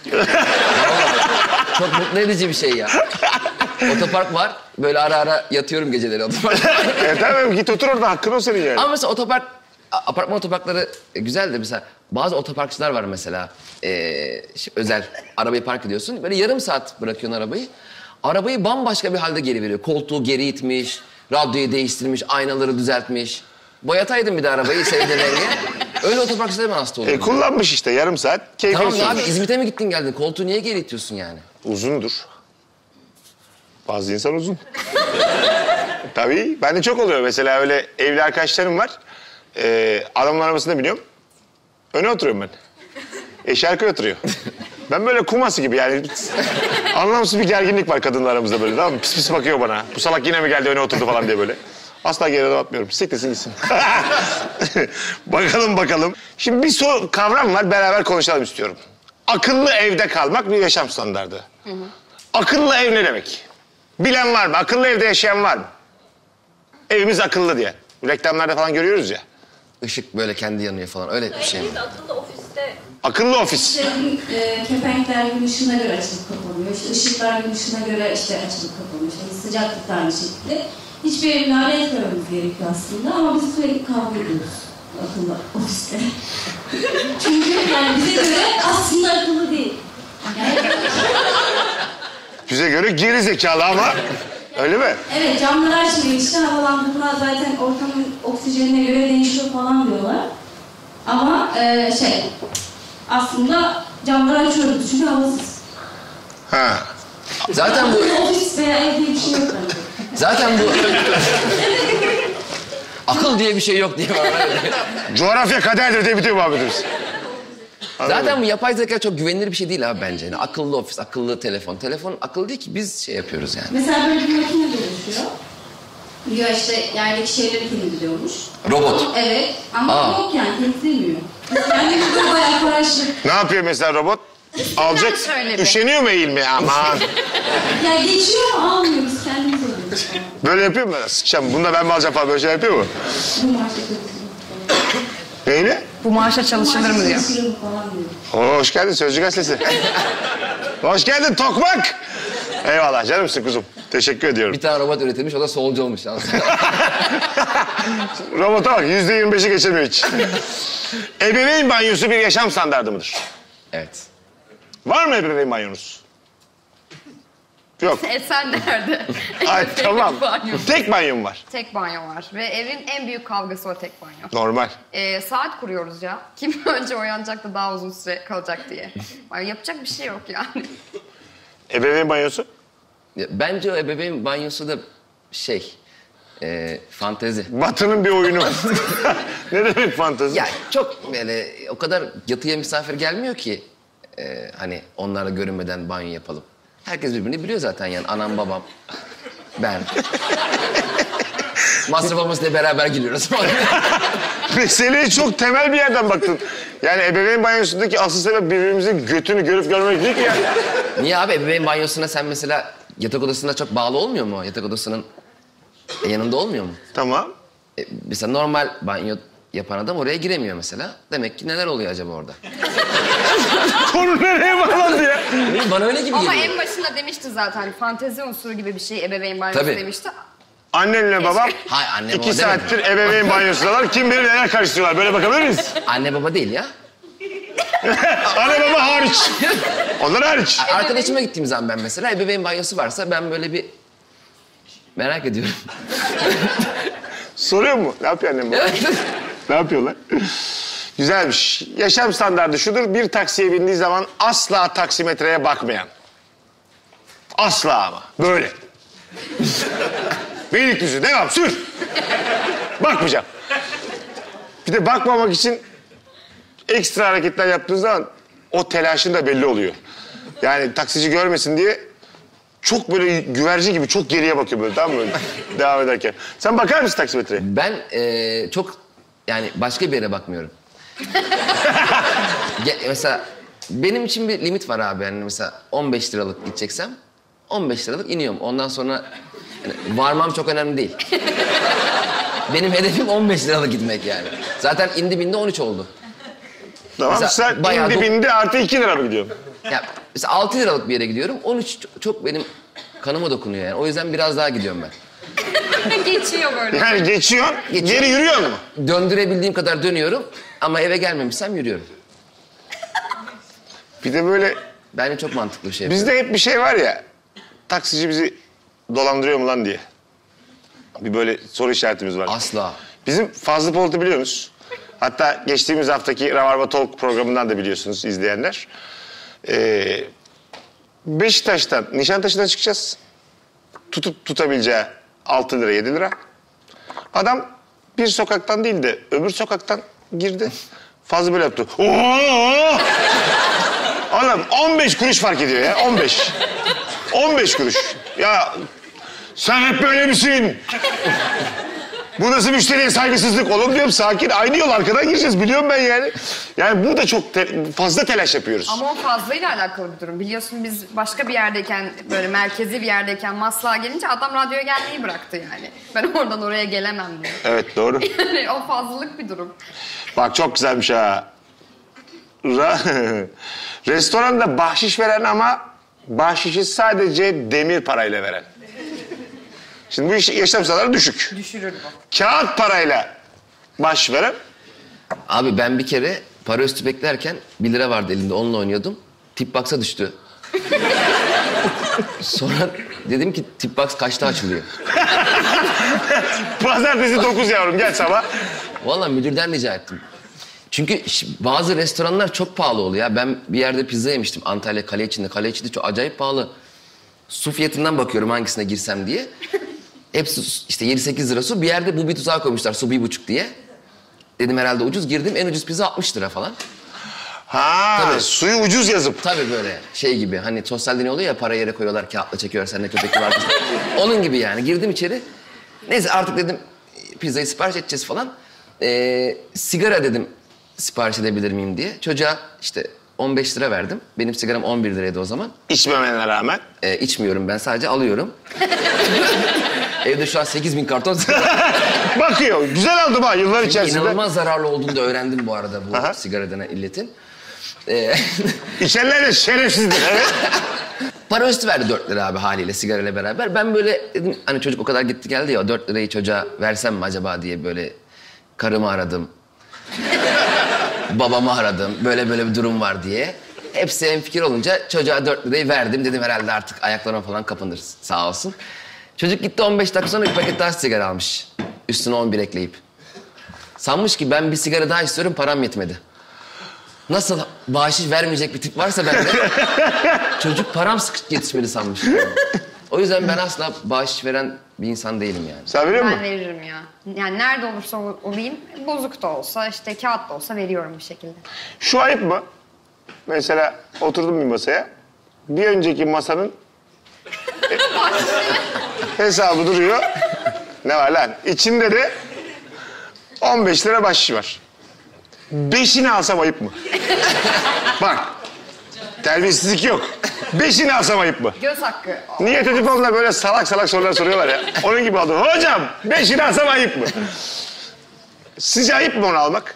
Vallahi çok mutlu edici bir şey ya. Otopark var. Böyle ara ara yatıyorum geceleri otoparkta. E tamam git otur orada hakkın o senin yani. Ama mesela otopark, apartman otoparkları güzel de mesela bazı otoparkçılar var mesela. Ee, özel arabayı park ediyorsun. Böyle yarım saat bırakıyorsun arabayı. Arabayı bambaşka bir halde geri veriyor. Koltuğu geri itmiş, radyoyu değiştirmiş, aynaları düzeltmiş. Boyataydın bir de arabayı sevdiğin renge. Öyle otoparkçılara ben hasta olurum. E kullanmış işte yarım saat keyfini Tamam ya abi sürmüş. İzmit'e mi gittin geldin? Koltuğu niye geri itiyorsun yani? Uzundur. Bazı insan uzun. Tabii. Bende çok oluyor. Mesela öyle evli arkadaşlarım var. Ee, adamın arabasında biniyorum. Öne oturuyorum ben. Eşi arkaya oturuyor. Ben böyle kuması gibi yani. Anlamsız bir gerginlik var kadınla aramızda böyle tamam mı? Pis pis bakıyor bana. Bu salak yine mi geldi öne oturdu falan diye böyle. Asla geri adım atmıyorum. Siklesin gitsin. Bakalım bakalım. Şimdi bir soru, kavram var beraber konuşalım istiyorum. Akıllı evde kalmak bir yaşam standardı. Hı hı. Akıllı ev ne demek? Bilen var mı? Akıllı evde yaşayan var mı? Evimiz akıllı diye. Reklamlarda falan görüyoruz ya. Işık böyle kendi yanıyor falan öyle bir şey mi? Akıllı ofiste Akıllı ofis. işlerin e, kepenkler gün ışığına göre açılıp kapanıyor. İşte ışıklar gün ışığına göre işte açılıp kapanıyor. İşte sıcaklık da aynı şekilde. Hiçbir yere müdahale etmememiz gerekiyor aslında ama biz sürekli kavga ediyoruz akıllı ofiste. Çünkü yani bize göre aslında akıllı değil. Yani... Bize göre geri zekalı ama öyle mi? Evet camlar açmıyor işte havalandırma zaten ortamın oksijenine göre değişiyor falan diyorlar. Ama e, şey, aslında camları açıyoruz çünkü havasız. Ha. Zaten bu Ofis veya ev diye bir şey yok bence. zaten bu akıl diye bir şey yok diye var. Coğrafya kaderdir diye bitiyor muhabbetimiz. Zaten bu yapay zeka çok güvenilir bir şey değil abi bence. Yani akıllı ofis, akıllı telefon. Telefon akıllı değil ki biz şey yapıyoruz yani. Mesela böyle bir makine dolaşıyor. Diyor işte yerdeki şeyleri temizliyormuş. Robot. Evet ama Aa. yok yani temizlemiyor. Yani bu bayağı karışık. Ne yapıyor mesela robot? Alacak, şöyle bir. üşeniyor mu eğilmeye? Aman. Ya geçiyor ama almıyor biz kendimiz alıyoruz. Böyle yapıyor mu? Sıçacağım. Bunu da ben mi alacağım falan böyle şey yapıyor mu? Bu maaşta çalışıyor. Neyle? Bu maaşa çalışılır mı diyor. Çalışıyor mu falan diyor. Oo, hoş geldin Sözcü Gazetesi. Hoş geldin Tokmak. Eyvallah canımsın kuzum. Teşekkür ediyorum. Bir tane robot üretilmiş, o da solcu olmuş yalnız. Robota bak, yüzde yirmi beşi geçemiyor hiç. Ebeveyn banyosu bir yaşam standardı mıdır? Evet. Var mı ebeveyn banyonuz? Yok. E sen nerede? Ay Tek tamam. banyo. Tek banyom var. Tek banyo var ve evin en büyük kavgası o tek banyo. Normal. Ee, saat kuruyoruz ya. Kim önce uyanacak da daha uzun süre kalacak diye. Yani yapacak bir şey yok yani. Ebeveyn banyosu? Ya, bence o ebeveyn banyosu da şey, e, fantezi. Batı'nın bir oyunu. Ne demek fantezi? Ya çok böyle o kadar yatıya misafir gelmiyor ki e, hani onlarla görünmeden banyo yapalım. Herkes birbirini biliyor zaten yani anam babam, ben. Masrafımızla beraber geliyoruz. Meseleye çok temel bir yerden baktın. Yani ebeveyn banyosundaki asıl sebep birbirimizin götünü görüp görmemek değil ki yani. Niye abi ebeveyn banyosuna sen mesela yatak odasına çok bağlı olmuyor mu? Yatak odasının yanında olmuyor mu? Tamam. E, mesela normal banyo yapan adam oraya giremiyor mesela. Demek ki neler oluyor acaba orada? Konu nereye bağlandı ya? Bana öyle gibi Ama geliyor. en başında demişti zaten fantezi unsuru gibi bir şey ebeveyn banyosu Tabii. demişti. Annenle babam Hayır anne baba iki demedim. saattir ebeveyn banyosudalar. Kim bilir neler karıştırıyorlar. Böyle bakabilir miyiz? Anne baba değil ya. Anne baba hariç. Onlar hariç. Arkadaşıma gittiğim zaman ben mesela ebeveyn banyosu varsa ben böyle bir merak ediyorum. Soruyor mu? Ne yapıyor annem baba? Ne yapıyorlar? Güzelmiş. Yaşam standardı şudur. Bir taksiye bindiği zaman asla taksimetreye bakmayan. Asla ama. Böyle. Beylikdüzü devam sür. Bakmayacağım. Bir de bakmamak için ekstra hareketler yaptığın zaman o telaşın da belli oluyor. Yani taksici görmesin diye çok böyle güvercin gibi çok geriye bakıyor böyle tamam mı? Devam ederken. Sen bakar mısın taksimetreye? Ben eee, çok yani başka bir yere bakmıyorum. Ya, mesela benim için bir limit var abi yani mesela on beş liralık gideceksem on beş liralık iniyorum. Ondan sonra yani varmam çok önemli değil. Benim hedefim on beş liralık gitmek yani. Zaten indi bindi on üç oldu. Tamam Mesela sen bayağı indi do- bindi artı iki lira mı gidiyorsun? Ya mesela altı liralık bir yere gidiyorum. on üç çok, çok benim kanıma dokunuyor yani. O yüzden biraz daha gidiyorum ben. Geçiyor böyle. Yani geçiyorsun, Geçiyor. geri yürüyor mu? Döndürebildiğim kadar dönüyorum ama eve gelmemişsem yürüyorum. Bir de böyle Bence çok mantıklı bir şey. bizde hep bir şey var ya. Taksici bizi dolandırıyor mu lan diye. Bir böyle soru işaretimiz var. Asla. Bizim Fazlı Polat'ı biliyor musunuz? Hatta geçtiğimiz haftaki Rabarba Talk programından da biliyorsunuz izleyenler. Ee, Beşiktaş'tan, Nişantaşı'na çıkacağız. Tutup tutabileceği altı lira, yedi lira. Adam bir sokaktan değil de öbür sokaktan girdi. Fazla böyle yaptı. Oo! Oğlum on beş kuruş fark ediyor ya, on beş. on beş kuruş. Ya sen hep böyle misin? Bu nasıl müşteriye saygısızlık? Oğlum diyorum sakin, aynı yol arkadan gireceğiz biliyorum ben yani. Yani burada çok te- fazla telaş yapıyoruz. Ama o fazlayla alakalı bir durum. Biliyorsun biz başka bir yerdeyken, böyle merkezi bir yerdeyken Maslak'a gelince adam radyoya gelmeyi bıraktı yani. Ben oradan oraya gelemem diye. Evet doğru. Yani o fazlalık bir durum. Bak çok güzelmiş ha. Ra- Restoranda bahşiş veren ama bahşişi sadece demir parayla veren. Şimdi bu iş yaşam standartları düşük. Düşürür bu. Kağıt parayla bahşiş veren Abi ben bir kere para üstü beklerken bir lira vardı elimde onunla oynuyordum. Tip box'a düştü. Sonra dedim ki tip box kaçta açılıyor? pazartesi dokuz yavrum gel sabah. Vallahi müdürden rica ettim. Çünkü bazı restoranlar çok pahalı oluyor ya. Ben bir yerde pizza yemiştim Antalya Kale içinde. Kale içinde çok acayip pahalı. Su fiyatından bakıyorum hangisine girsem diye. Hepsi işte yedi sekiz lira su. Bir yerde bu bir tuzağa koymuşlar su bir buçuk diye. Dedim herhalde ucuz. Girdim en ucuz pizza altmış lira falan. Ha, Tabii. suyu ucuz yazıp. Tabii böyle şey gibi hani sosyal deney oluyor ya para yere koyuyorlar kağıtla çekiyorlar sen ne köpekli var. Onun gibi yani girdim içeri. Neyse artık dedim pizzayı sipariş edeceğiz falan. Ee, sigara dedim sipariş edebilir miyim diye. Çocuğa işte on beş lira verdim. Benim sigaram on bir liraydı o zaman. İçmemene rağmen. Ee, içmiyorum ben sadece alıyorum. Evde şu an sekiz bin karton sigara. Bakıyor. Güzel aldım ha yıllar içerisinde. İnanılmaz zararlı olduğunu da öğrendim bu arada bu Aha. sigara denen illetin. Ee, İçenler de şerefsizdir. Evet. Para üstü verdi dört lira abi haliyle sigarayla beraber. Ben böyle dedim hani çocuk o kadar gitti geldi ya o dört lirayı çocuğa versem mi acaba diye böyle karımı aradım. Babamı aradım. Böyle böyle bir durum var diye. Hepsi hemfikir olunca çocuğa dört lirayı verdim. Dedim herhalde artık ayaklarıma falan kapanır sağ olsun. Çocuk gitti on beş dakika sonra bir paket daha sigara almış. Üstüne on bir ekleyip. Sanmış ki ben bir sigara daha istiyorum param yetmedi. Nasıl bağışış vermeyecek bir tip varsa bende çocuk param sıkı yetişmeli sanmış. O yüzden ben asla bağış veren bir insan değilim yani. Sen veriyor Ben musun? veririm ya. Yani nerede olursa ol- olayım, bozuk da olsa, işte kağıt da olsa veriyorum bir şekilde. Şu ayıp mı? Mesela oturdum bir masaya. Bir önceki masanın hesabı duruyor. Ne var lan? İçinde de on beş lira bahşiş var. Beşini alsam ayıp mı? Bak. Terbiyesizlik yok. Beşini alsam ayıp mı? Göz hakkı. Niyet edip onlar böyle salak salak sorular soruyorlar ya. Onun gibi aldım. Hocam beşini alsam ayıp mı? Sizce ayıp mı onu almak?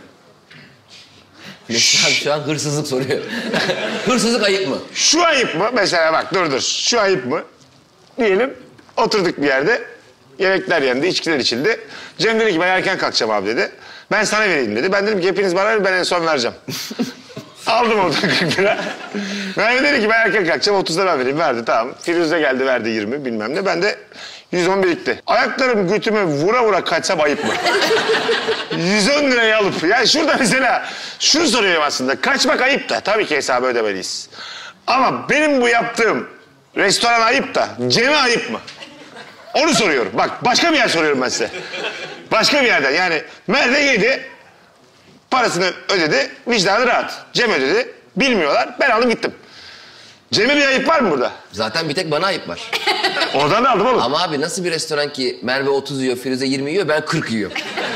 Mesela şu an hırsızlık soruyor. Hırsızlık ayıp mı? Şu ayıp mı? Mesela bak dur dur. Şu ayıp mı? Diyelim oturduk bir yerde. Yemekler yendi, içkiler içildi. Cem dedi ki ben erken kalkacağım abi dedi. Ben sana vereyim dedi. Ben dedim ki hepiniz bana verin ben en son vereceğim. Aldım oradan kırk lira. Ben dedi ki ben erken kalkacağım otuz lira vereyim. Verdi tamam. Firuze geldi verdi yirmi bilmem ne. Ben de yüz on birikti. Ayaklarım götüme vura vura kaçsam ayıp mı? yüz on lirayı alıp. Yani şurada mesela şunu soruyorum aslında. Kaçmak ayıp da tabii ki hesabı ödemeliyiz. Ama benim bu yaptığım restoran ayıp da Cem'e ayıp mı? Onu soruyorum. Bak başka bir yer soruyorum ben size. Başka bir yerden yani Merve yedi, parasını ödedi, vicdanı rahat. Cem ödedi, bilmiyorlar, ben aldım gittim. Cem'e bir ayıp var mı burada? Zaten bir tek bana ayıp var. Oradan da aldım oğlum. Ama abi nasıl bir restoran ki Merve otuz yiyor, Firuze yirmi yiyor, ben kırk yiyorum.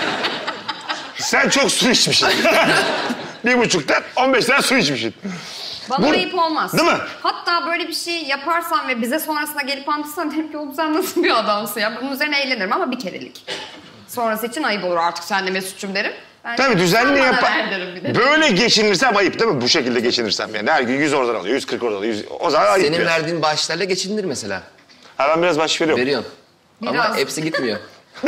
Sen çok su içmişsin. Bir buçuktan on beş tane su içmişsin. Bana Bu- ayıp olmaz. Değil mi? Hatta böyle bir şey yaparsan ve bize sonrasında gelip anlatırsan derim ki oğlum sen nasıl bir adamsın ya. Bunun üzerine eğlenirim ama bir kerelik. Sonrası için ayıp olur artık sen de Mesut'cum derim. Ben Tabii düzenli sen bana yapar. ver derim bir de. Böyle geçinirsem ayıp değil mi? Bu şekilde geçinirsem yani. Her gün yüz oradan alıyor, yüz kırk oradan alıyor. yüz... O zaman ayıp Senin biraz. verdiğin bağışlarla geçinilir mesela. Ha ben biraz baş veriyorum. Veriyorsun. Ama Biraz. hepsi gitmiyor.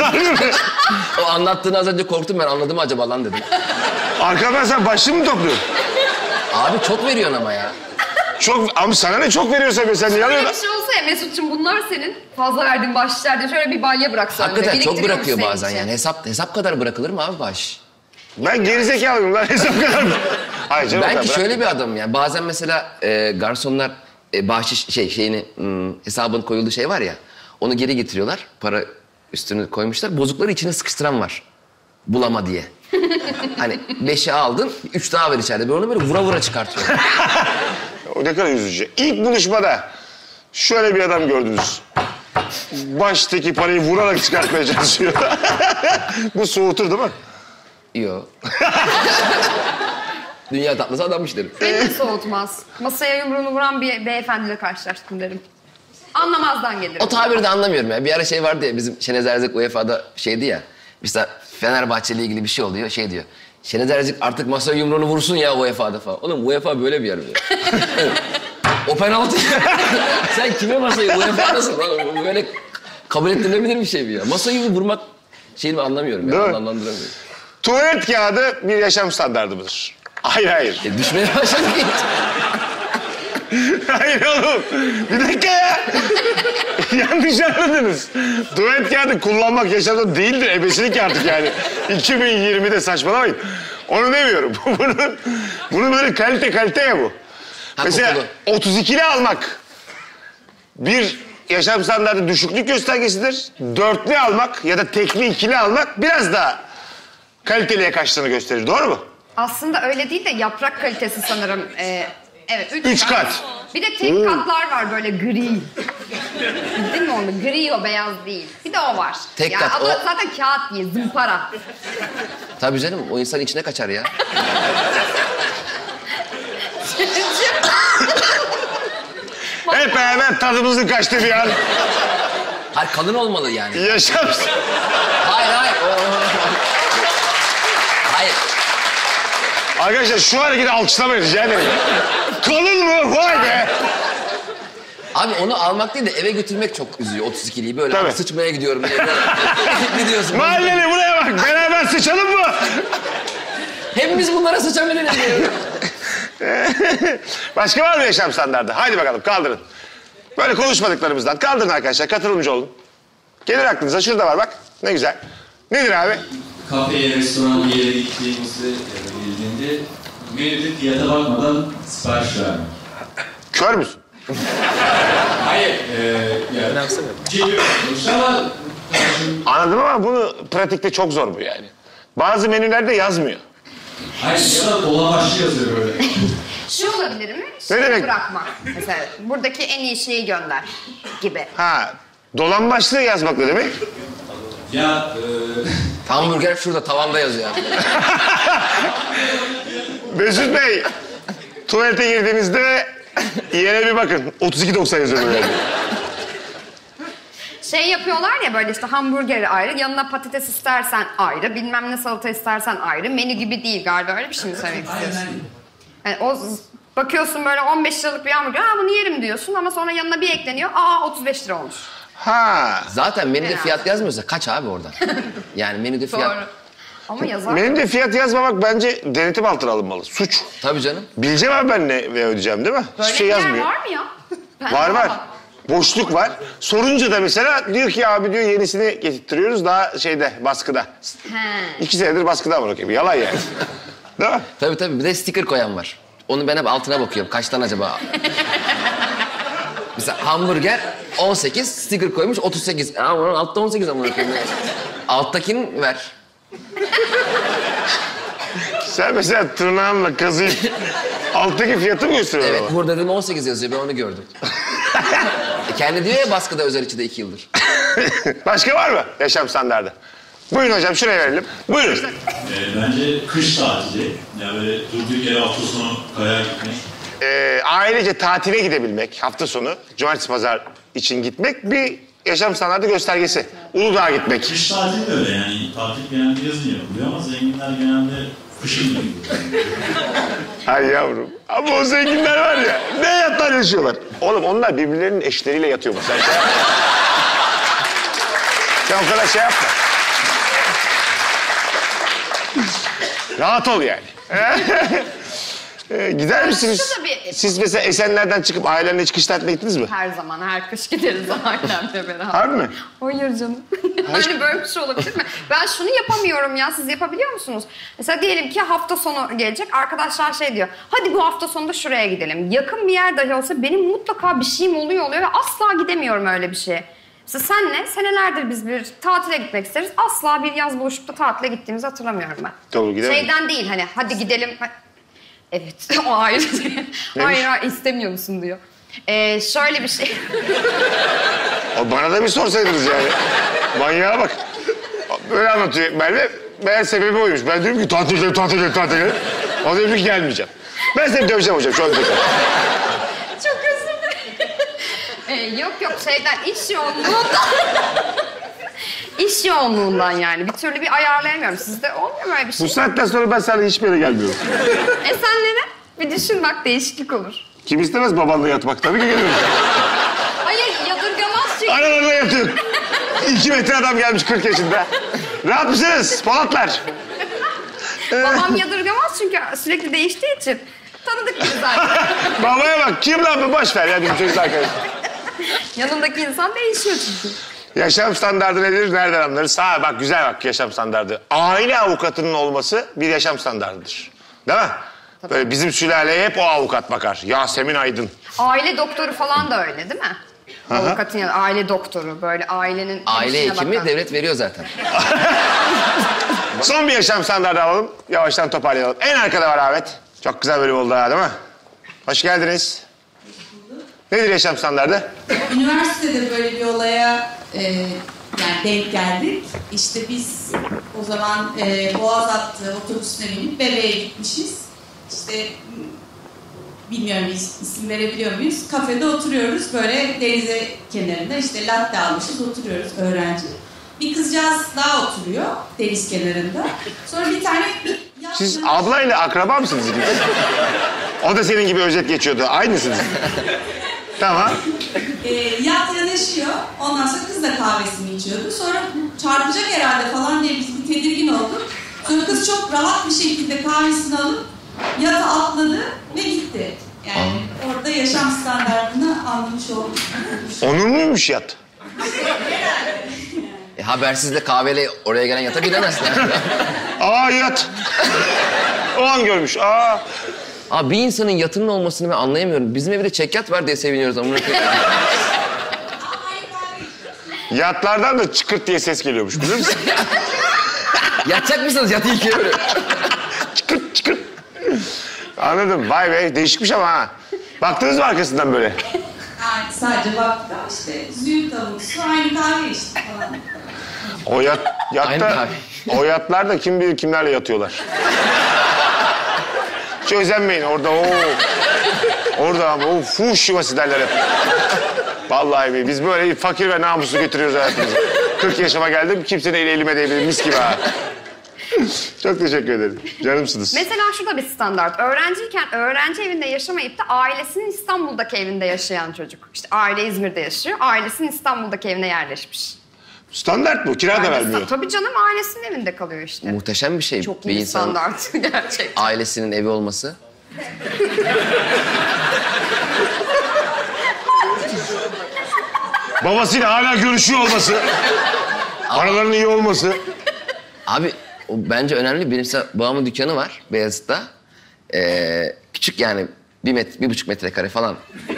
O anlattığını az önce korktum ben anladım acaba lan dedim. Arkadan sen başlığı mı topluyorsun? Abi çok veriyorsun ama ya. Çok, ama sana ne çok veriyorsa be sen niye Böyle alıyorsun? bir şey olsa ya Mesut'cum bunlar senin fazla verdiğin bahşişlerde şöyle bir balya bıraksa önüne, Hakikaten çok biriktiriyormuş bırakıyor senin bazen için. yani. Hesap hesap kadar bırakılır mı abi bağış? Ben gerizekalıyım lan hesap kadar mı? Hayır canım. o Ben kadar ki bırak. şöyle bir adamım yani. Bazen mesela e, garsonlar e, bahşiş şey şeyini hmm, hesabın koyulduğu şey var ya. Onu geri getiriyorlar. Para üstünü koymuşlar. Bozukları içine sıkıştıran var. Bulama diye. Hani beşi aldın, üç daha var içeride. Ben onu böyle vura vura çıkartıyorum. O ne kadar üzücü. İlk buluşmada şöyle bir adam gördünüz. Baştaki parayı vurarak çıkartmaya çalışıyor. Bu soğutur değil mi? Yo. Dünya tatlısı adammış derim. Beni de soğutmaz. Masaya yumruğunu vuran bir beyefendiyle karşılaştım derim. Anlamazdan gelirim. O tabiri de anlamıyorum ya. Bir ara şey vardı ya bizim Şenez Erzek U E F A'da şeydi ya. Mesela Fenerbahçe ile ilgili bir şey oluyor. Şey diyor. Şenez Erzek artık masaya yumruğunu vursun ya U E F A'da falan. Oğlum U E F A böyle bir yer mi? O penaltı. Sen kime masayı U E F A'dasın lan? Böyle kabul ettirilebilir bir şey mi ya? Masayı vurmak şeyini anlamıyorum Değil ya. mi? Anlamlandıramıyorum. Tuvalet kağıdı bir yaşam standardı mıdır? Hayır hayır. E, düşmeye başladık hiç. Hayır oğlum. Bir dakika ya. Yanlış anladınız. Tuvalet kağıdı kullanmak yaşamda değildir. Ebesilik artık yani. iki bin yirmide saçmalamayın. Onu demiyorum. bunun, bunun böyle kalite kalite ya bu. Ha, Mesela kokulu. otuz ikili almak bir yaşam standartı düşüklük göstergesidir. Dörtlü almak ya da tekli ikili almak biraz daha kaliteliye kaçtığını gösterir. Doğru mu? Aslında öyle değil de yaprak kalitesi sanırım. Ee, evet, üç, Üç kat. Bir de tek katlar var böyle gri. Bildin mi onu? Gri o, beyaz değil. Bir de o var. Tek yani kat, ama o- zaten kağıt değil, zımpara. Tabii canım o insan içine kaçar ya. Hep beraber tadımızın kaçtığı bir an. Hayır kalın olmalı yani. Yaşam... Hayır hayır. O- Hayır. Arkadaşlar şu hareketi alkışlamayın rica ederim. Kalın mı? Vay be! Abi onu almak değil de eve götürmek çok üzüyor otuz ikiliyi böyle. Tabii. Abi, sıçmaya gidiyorum diye. Ne diyorsun? Mahalleli buraya bak. Beraber sıçalım mı? Hepimiz bunlara sıçabiliriz diyor. Başka var mı yaşam standartı? Haydi bakalım kaldırın. Böyle konuşmadıklarımızdan kaldırın arkadaşlar. Katılımcı olun. Gelir aklınıza. Şurada var bak. Ne güzel. Nedir abi? Kafeye, restoran bir yere gittiğimizde ya da girdiğinde menüde fiyata bakmadan sipariş vermek. Kör müsün? Hayır, e, yani geliyor sonuçta ama Anladım ama bunu pratikte çok zor bu yani. Bazı menülerde yazmıyor. hayır ya da dolamaçlı yazıyor böyle. Şu olabilir mi? Ne Şey demek? bırakmak. Mesela buradaki en iyi şeyi gönder gibi. Ha, dolambaçlı yazmak ne demek? Ya e, Hamburger şurada tavanda yazıyor. Mesut Bey, tuvalete girdiğinizde yere bir bakın. otuz iki doksan yazıyor böyle. Şey yapıyorlar ya böyle işte hamburgeri ayrı, yanına patates istersen ayrı, bilmem ne salata istersen ayrı. Menü gibi değil galiba, öyle bir şey mi söylemek istiyorsun? Yani o z- bakıyorsun böyle on beş liralık bir hamburger, aa bunu yerim diyorsun ama sonra yanına bir ekleniyor, aa otuz beş lira olmuş. Ha, Zaten menüde Herhalde. fiyat yazmıyorsa kaç abi oradan? Yani menüde fiyat... Doğru. Ama yazar. menüde fiyat yazmamak bence denetim altına alınmalı. Suç. Tabii canım. Bileceğim abi ben ne ne ödeyeceğim değil mi? Böyle Hiçbir şey bir yer yazmıyor. var mı ya? Ben Var var. ama- Boşluk var. Sorunca da mesela diyor ki abi diyor yenisini getirtiyoruz daha şeyde baskıda. He. İki senedir baskıda var o gibi. Yalan yani. Değil mi? Tabii tabii bir de sticker koyan var. Onu ben hep altına bakıyorum. Kaçtan acaba? Mesela hamburger on sekiz, sticker koymuş otuz sekiz. Ama altta on sekiz amına koyayım. Alttakini ver. Sen mesela tırnağınla kazıyıp alttaki fiyatı mı gösteriyorsun? Evet ama? burada dedim on sekiz yazıyor ben onu gördüm. e, kendi diyor ya baskıda özel içinde iki yıldır. Başka var mı yaşam standardı? Buyurun hocam şuraya verelim. Buyurun. E, bence kış tatili. Yani böyle durduk yere hafta sonu kayaya gitmek. Ee, ailece tatile gidebilmek hafta sonu, cumartesi pazar için gitmek bir yaşam standartı göstergesi. Uludağ'a gitmek. Kış tatili de öyle yani. Tatil genelde yazın yapılıyor ama zenginler genelde kışın yapıyor. Ay yavrum. Ama o zenginler var ya, ne hayatlar yaşıyorlar. Oğlum onlar birbirlerinin eşleriyle yatıyor mu? Sen şey yapma. Sen o kadar şey yapma. Rahat ol yani. Ee, gider misiniz? Şurada bir- Siz mesela Esenler'den çıkıp ailenle hiç kış tatiline gittiniz mi? Her zaman, her kış gideriz ailemle beraber. Harbi mi? Hayır canım. Hani böyle bir şey olabilir mi? Ben şunu yapamıyorum ya, siz yapabiliyor musunuz? Mesela diyelim ki hafta sonu gelecek, arkadaşlar şey diyor, hadi bu hafta sonunda şuraya gidelim. Yakın bir yer dahi olsa benim mutlaka bir şeyim oluyor oluyor ve asla gidemiyorum öyle bir şeye. Mesela senle senelerdir biz bir tatile gitmek isteriz. Asla bir yaz buluşup da tatile gittiğimizi hatırlamıyorum ben. Doğru, gidemedik. Şeyden değil hani hadi gidelim. Evet o ayrı. Hayır hayır istemiyor musun diyor. Ee, şöyle bir şey. O bana da bir sorsaydınız yani. Manyağa bak. Böyle anlatıyor Merve. Meğer sebebi oymuş. Ben diyorum ki tatil gidelim, tatil gidelim, tatil gidelim. O da diyor ki gelmeyeceğim. Ben seni döveceğim hocam şu an. Çok özür dilerim. Ee, yok yok şeyden iş yoğunluğundan. İş yoğunluğundan yani. Bir türlü bir ayarlayamıyorum. Sizde olmuyor mu öyle bir şey? Bu saatten sonra ben seninle hiçbir yere gelmiyorum. E senle de bir düşün bak değişiklik olur. Kim istemez babanla yatmak? Tabii ki geliyorum. Hayır yadırgamaz çünkü. Aralarında yatıyorum. İki metre adam gelmiş kırk yaşında. Rahat mısınız Polatlar? Babam yadırgamaz çünkü sürekli değiştiği için. Tanıdık biri zaten. Babaya bak kim lan bu? Boş ver ya bizim çocuk arkadaş. Yanındaki insan değişiyor çünkü. Yaşam standardı nedir? Nereden anlarız? Ha bak güzel bak yaşam standardı. Aile avukatının olması bir yaşam standardıdır. Değil mi? Tabii. Böyle bizim sülaleye hep o avukat bakar. Yasemin Aydın. Aile doktoru falan da öyle değil mi? Aha. Avukatın ya aile doktoru böyle ailenin... Aile hepsine hekimi bakan. devlet veriyor zaten. Son bir yaşam standardı alalım. Yavaştan toparlayalım. En arkada var Ahmet. Çok güzel bölüm oldu ha değil mi? Hoş geldiniz. Nedir yaşam standardı? Üniversitede böyle bir olaya e, yani denk geldik. İşte biz o zaman e, Boğaz hattı otobüsüne binip bebeğe gitmişiz. İşte bilmiyorum is- isim verebiliyor muyuz? Kafede oturuyoruz böyle denize kenarında işte latte almışız oturuyoruz öğrenci. Bir kızcağız daha oturuyor deniz kenarında. Sonra bir tane... Siz ablayla akraba mısınız? O da senin gibi özet geçiyordu. Aynısınız. Tamam. E, yat yanaşıyor. Ondan sonra kız da kahvesini içiyordu. Sonra çarpacak herhalde falan diye biz bir tedirgin olduk. Sonra kız çok rahat bir şekilde kahvesini alıp yata atladı ve gitti. Yani orada yaşam standartını anlamış olduk. Onurluymuş yat. E, habersiz de kahveyle oraya gelen yata bilemezsin. Aa yat. O an görmüş. Aa. Abi bir insanın yatının olmasını ben anlayamıyorum. Bizim evde çekyat var diye seviniyoruz ama. Yatlardan da çıkırt diye ses geliyormuş biliyor musun? Yatacak mısınız? Yatı ikiye böyle. Çıkırt çıkırt. Anladım. Vay be değişikmiş ama ha. Baktınız mı arkasından böyle? Yani sadece baktık ama işte züğürt tavuksu aynı kahve işte falan. O yat, Aynı yatta, kahve. o yatlarda kim bilir kimlerle yatıyorlar. Hiç özenmeyin orada o. Orada o fuş yuvası derler hep. Vallahi be, biz böyle fakir ve namuslu götürüyoruz hayatımızı. kırk yaşıma geldim kimsenin eli elime değmedi mis gibi ha. Çok teşekkür ederim. Canımsınız. Mesela şurada bir standart. Öğrenciyken öğrenci evinde yaşamayıp da ailesinin İstanbul'daki evinde yaşayan çocuk. İşte aile İzmir'de yaşıyor, ailesinin İstanbul'daki evine yerleşmiş. Standart bu. Kira da vermiyor. Tabii canım ailesinin evinde kalıyor işte. Muhteşem bir şey. Çok bir iyi insanın standart gerçekten. ailesinin evi olması. Babasıyla hala görüşüyor olması. Aralarının iyi olması. Abi o bence önemli. Benim mesela babamın dükkanı var Beyazıt'ta. Ee, küçük yani bir, met bir buçuk metrekare falan.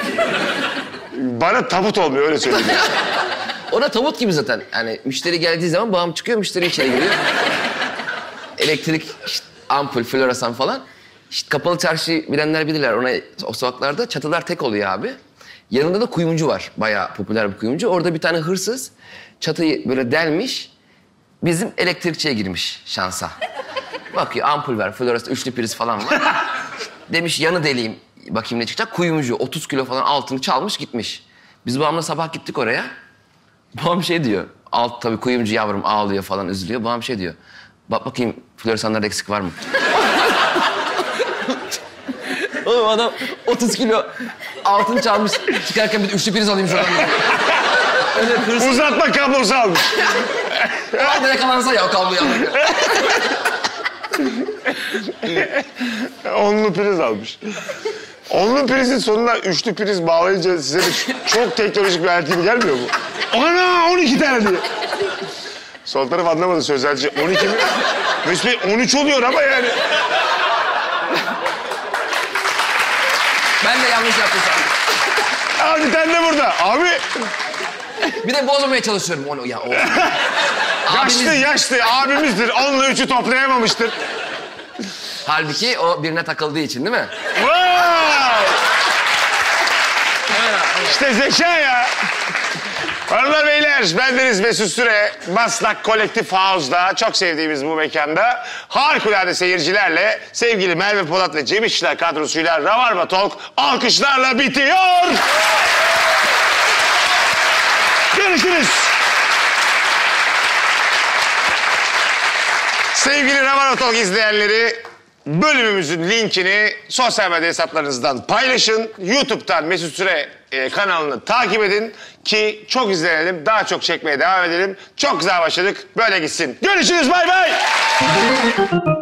Bana tabut olmuyor öyle söyleyeyim. Ona tabut gibi zaten. Yani müşteri geldiği zaman babam çıkıyor, müşteri içeri giriyor. Elektrik, işte, ampul, floresan falan. İşte kapalı çarşı bilenler bilirler. Ona o sokaklarda çatılar tek oluyor abi. Yanında da kuyumcu var. Bayağı popüler bir kuyumcu. Orada bir tane hırsız çatıyı böyle delmiş. Bizim elektrikçiye girmiş şansa. Bakıyor ampul var, floresan, üçlü priz falan var. Demiş yanı deleyim. Bakayım ne çıkacak. Kuyumcu otuz kilo falan altını çalmış gitmiş. Biz babamla sabah gittik oraya. Babam şey diyor. Alt tabii kuyumcu yavrum ağlıyor falan üzülüyor. Babam şey diyor. Bak bakayım floresanlarda eksik var mı? Oğlum adam otuz kilo altın çalmış. Çıkarken bir de üçlü priz alayım şuradan. Öyle hırsız. Uzatma kablosu almış. O anda yakalansa ya o kabloyu alıyor. Onlu priz almış. Onlu prizin sonuna üçlü priz bağlayınca size de çok teknolojik bir alet gibi gelmiyor mu? Ana on iki tane diye. Sol taraf anlamadı sözelci. on iki mi? Mesut Bey on üç oluyor ama yani. Ben de yanlış yaptım sandım. Abi bir tane de burada. Abi Bir de bozmamaya çalışıyorum onu ya. O. yaşlı Abimiz- yaşlı abimizdir. Onunla üçü toplayamamıştır. Halbuki o birine takıldığı için değil mi? Vay! İşte zeka ya. Hanımlar beyler, bendeniz Mesut Süre. Maslak Kolektif House'da, çok sevdiğimiz bu mekanda harikulade seyircilerle sevgili Merve Polat ve Cem İşçiler kadrosuyla Rabarba Talk alkışlarla bitiyor. Görüşürüz. Sevgili Rabarba Talk izleyenleri, bölümümüzün linkini sosyal medya hesaplarınızdan paylaşın. YouTube'dan Mesut Süre e, kanalını takip edin ki çok izlenelim, daha çok çekmeye devam edelim. Çok güzel başladık, böyle gitsin. Görüşürüz, bay bay.